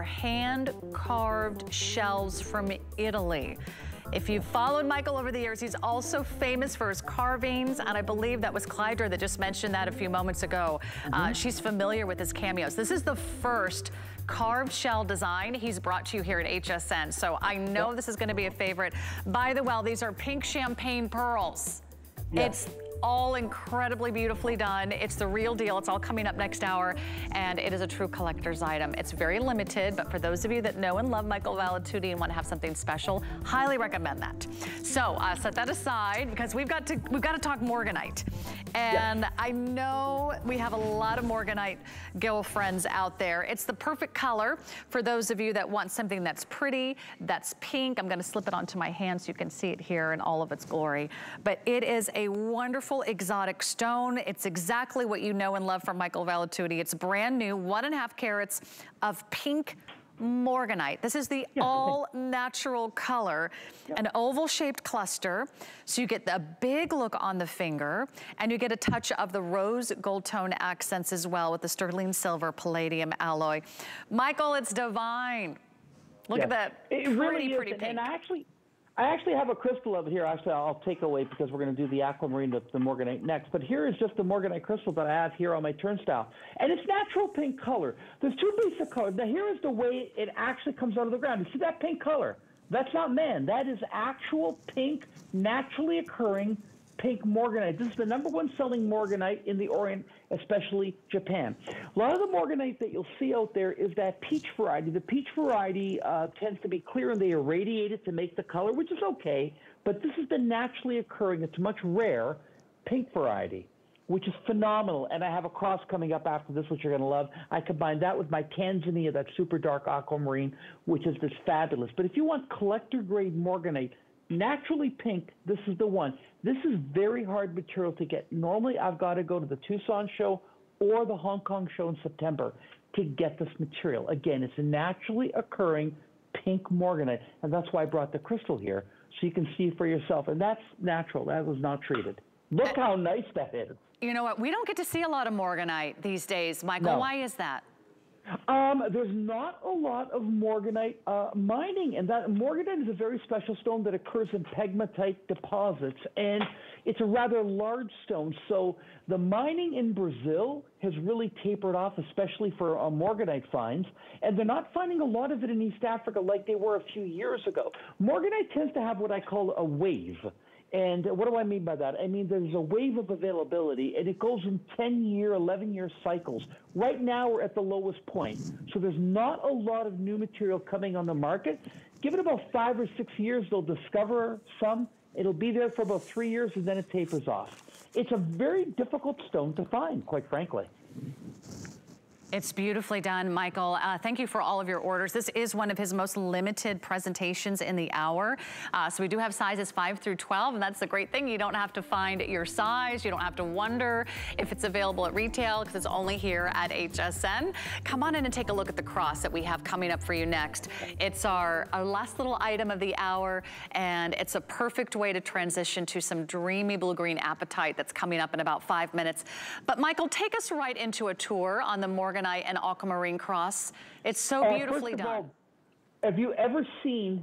hand-carved shells from Italy. If you've followed Michael over the years, he's also famous for his carvings, and I believe that was Clydra that just mentioned that a few moments ago. She's familiar with his cameos. This is the first carved shell design he's brought to you here at HSN, so I know this is going to be a favorite. By the way, these are pink champagne pearls. It's all incredibly beautifully done. It's the real deal. It's all coming up next hour, and it is a true collector's item. It's very limited, but for those of you that know and love Michael Valetuti and want to have something special, highly recommend that. So set that aside, because we've got to talk Morganite. And I know we have a lot of Morganite girlfriends out there. It's the perfect color for those of you that want something that's pretty, that's pink. I'm going to slip it onto my hand so you can see it here in all of its glory. But it is a wonderful exotic stone. It's exactly what you know and love from Michael Valetuti. It's brand new, 1.5 carats of pink Morganite. This is the all-natural color, an oval-shaped cluster, so you get a big look on the finger, and you get a touch of the rose gold tone accents as well with the sterling silver palladium alloy. Michael, it's divine. Look at that. It really is. Pretty pink. And I actually have a crystal of it here. Actually, I'll take away because we're going to do the aquamarine, the Morganite next. But here is just the Morganite crystal that I have here on my turnstile. And it's natural pink color. There's two basic colors. Now, here is the way it actually comes out of the ground. You see that pink color? That's not man. That is actual pink, naturally occurring pink morganite. This is the #1 selling morganite in the Orient, especially Japan. A lot of the morganite that you'll see out there is that peach variety. The peach variety tends to be clear, and they irradiate it to make the color, which is okay. But this is the naturally occurring, it's much rare, pink variety, which is phenomenal. And I have a cross coming up after this, which you're going to love. I combine that with my Tanzania, that super dark aquamarine, which is just fabulous. But if you want collector-grade morganite, naturally pink, this is the one. This is very hard material to get. Normally, I've got to go to the Tucson show or the Hong Kong show in September to get this material. Again, it's a naturally occurring pink morganite, and that's why I brought the crystal here, so you can see for yourself. And that's natural. That was not treated. Look how nice that is. You know what? We don't get to see a lot of morganite these days, Michael. No. Why is that? There's not a lot of morganite mining, and that morganite is a very special stone that occurs in pegmatite deposits, and it's a rather large stone. So the mining in Brazil has really tapered off, especially for morganite finds, and they're not finding a lot of it in East Africa like they were a few years ago. Morganite tends to have what I call a wave. And what do I mean by that? I mean, there's a wave of availability, and it goes in 10-year, 11-year cycles. Right now, we're at the lowest point. So there's not a lot of new material coming on the market. Give it about 5 or 6 years, they'll discover some. It'll be there for about 3 years, and then it tapers off. It's a very difficult stone to find, quite frankly. It's beautifully done, Michael. Thank you for all of your orders. This is one of his most limited presentations in the hour. So we do have sizes 5 through 12, and that's the great thing. You don't have to find your size. You don't have to wonder if it's available at retail, because it's only here at HSN. Come on in and take a look at the cross that we have coming up for you next. It's our last little item of the hour, and it's a perfect way to transition to some dreamy blue-green apatite that's coming up in about 5 minutes. But Michael, take us right into a tour on the morganite and aquamarine cross. It's so beautifully done. All, have you ever seen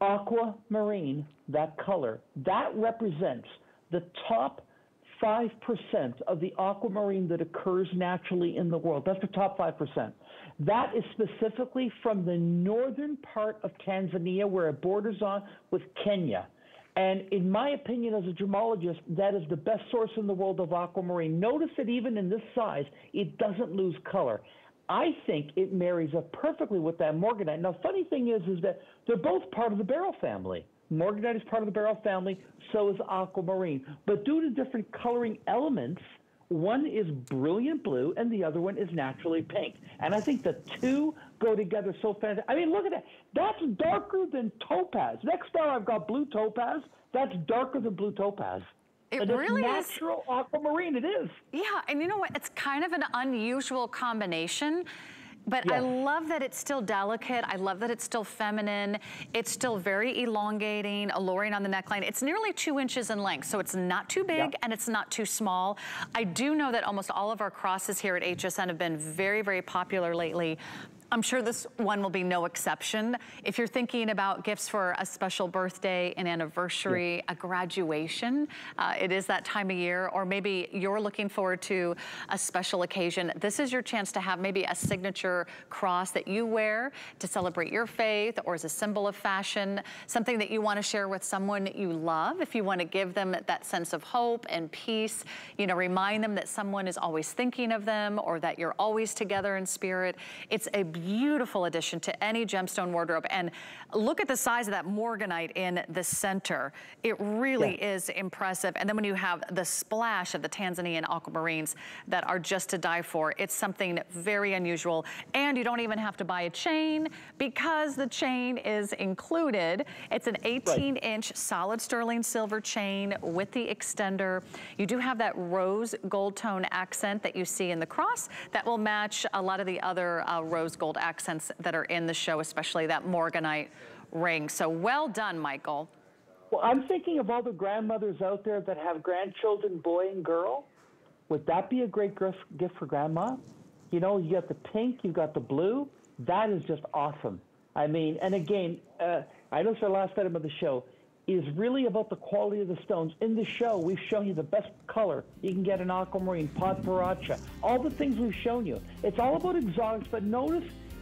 aquamarine, that color? That represents the top 5% of the aquamarine that occurs naturally in the world. That's the top 5%. That is specifically from the northern part of Tanzania, where it borders on with Kenya. And in my opinion, as a gemologist, that is the best source in the world of aquamarine. Notice that even in this size, it doesn't lose color. I think it marries up perfectly with that morganite. Now, funny thing is that they're both part of the beryl family. Morganite is part of the beryl family, so is aquamarine. But due to different coloring elements, one is brilliant blue and the other one is naturally pink. And I think the two go together so fantastic. I mean, look at that. That's darker than topaz. Next star, I've got blue topaz. That's darker than blue topaz. It really is. Natural aquamarine, it is. Yeah, and you know what? It's kind of an unusual combination. But yes. I love that it's still delicate. I love that it's still feminine. It's still very elongating, alluring on the neckline. It's nearly 2 inches in length, so it's not too big and it's not too small. I do know that almost all of our crosses here at HSN have been very, very popular lately. I'm sure this one will be no exception. If you're thinking about gifts for a special birthday, an anniversary, a graduation, it is that time of year, or maybe you're looking forward to a special occasion, this is your chance to have maybe a signature cross that you wear to celebrate your faith or as a symbol of fashion, something that you want to share with someone you love. If you want to give them that sense of hope and peace, you know, remind them that someone is always thinking of them or that you're always together in spirit. It's a beautiful addition to any gemstone wardrobe. And look at the size of that morganite in the center. It really is impressive. And then when you have the splash of the Tanzanian aquamarines that are just to die for, it's something very unusual. And you don't even have to buy a chain because the chain is included. It's an 18-inch solid sterling silver chain with the extender. You do have that rose gold tone accent that you see in the cross that will match a lot of the other rose gold accents that are in the show, especially that morganite ring. So well done, Michael. Well, I'm thinking of all the grandmothers out there that have grandchildren, boy and girl. Would that be a great gift for grandma? You know, you got the pink, you got the blue. That is just awesome. I mean, and again, I know it's our last item of the show, is really about the quality of the stones. In the show, we've shown you the best color. You can get an aquamarine, Podparacha, all the things we've shown you. It's all about exotics, but notice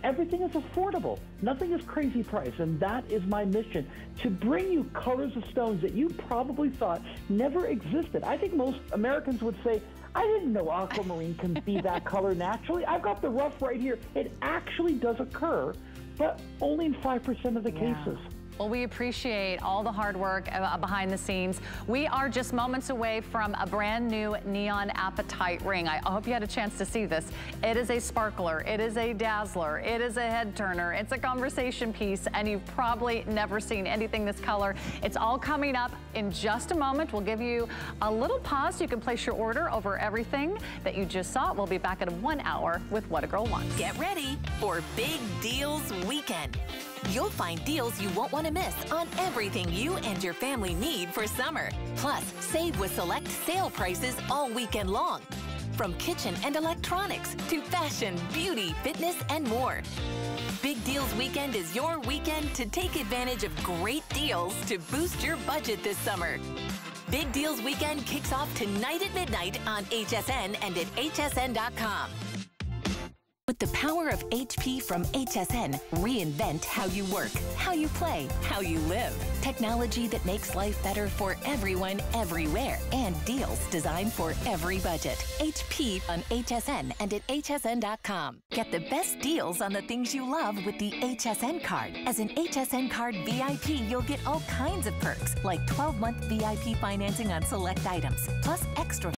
everything is affordable. Nothing is crazy price, and that is my mission, to bring you colors of stones that you probably thought never existed. I think most Americans would say, I didn't know aquamarine can be that color naturally. I've got the rough right here. It actually does occur, but only in 5% of the cases. Well, we appreciate all the hard work behind the scenes. We are just moments away from a brand new neon apatite ring. I hope you had a chance to see this. It is a sparkler. It is a dazzler. It is a head turner. It's a conversation piece, and you've probably never seen anything this color. It's all coming up in just a moment. We'll give you a little pause so you can place your order over everything that you just saw. We'll be back in 1 hour with What a Girl Wants. Get ready for Big Deals Weekend. You'll find deals you won't want to miss on everything you and your family need for summer. Plus, save with select sale prices all weekend long. From kitchen and electronics to fashion, beauty, fitness, and more. Big Deals Weekend is your weekend to take advantage of great deals to boost your budget this summer. Big Deals Weekend kicks off tonight at midnight on HSN and at hsn.com. With the power of HP from HSN, reinvent how you work, how you play, how you live. Technology that makes life better for everyone, everywhere. And deals designed for every budget. HP on HSN and at hsn.com. Get the best deals on the things you love with the HSN card. As an HSN card VIP, you'll get all kinds of perks, like 12-month VIP financing on select items, plus extra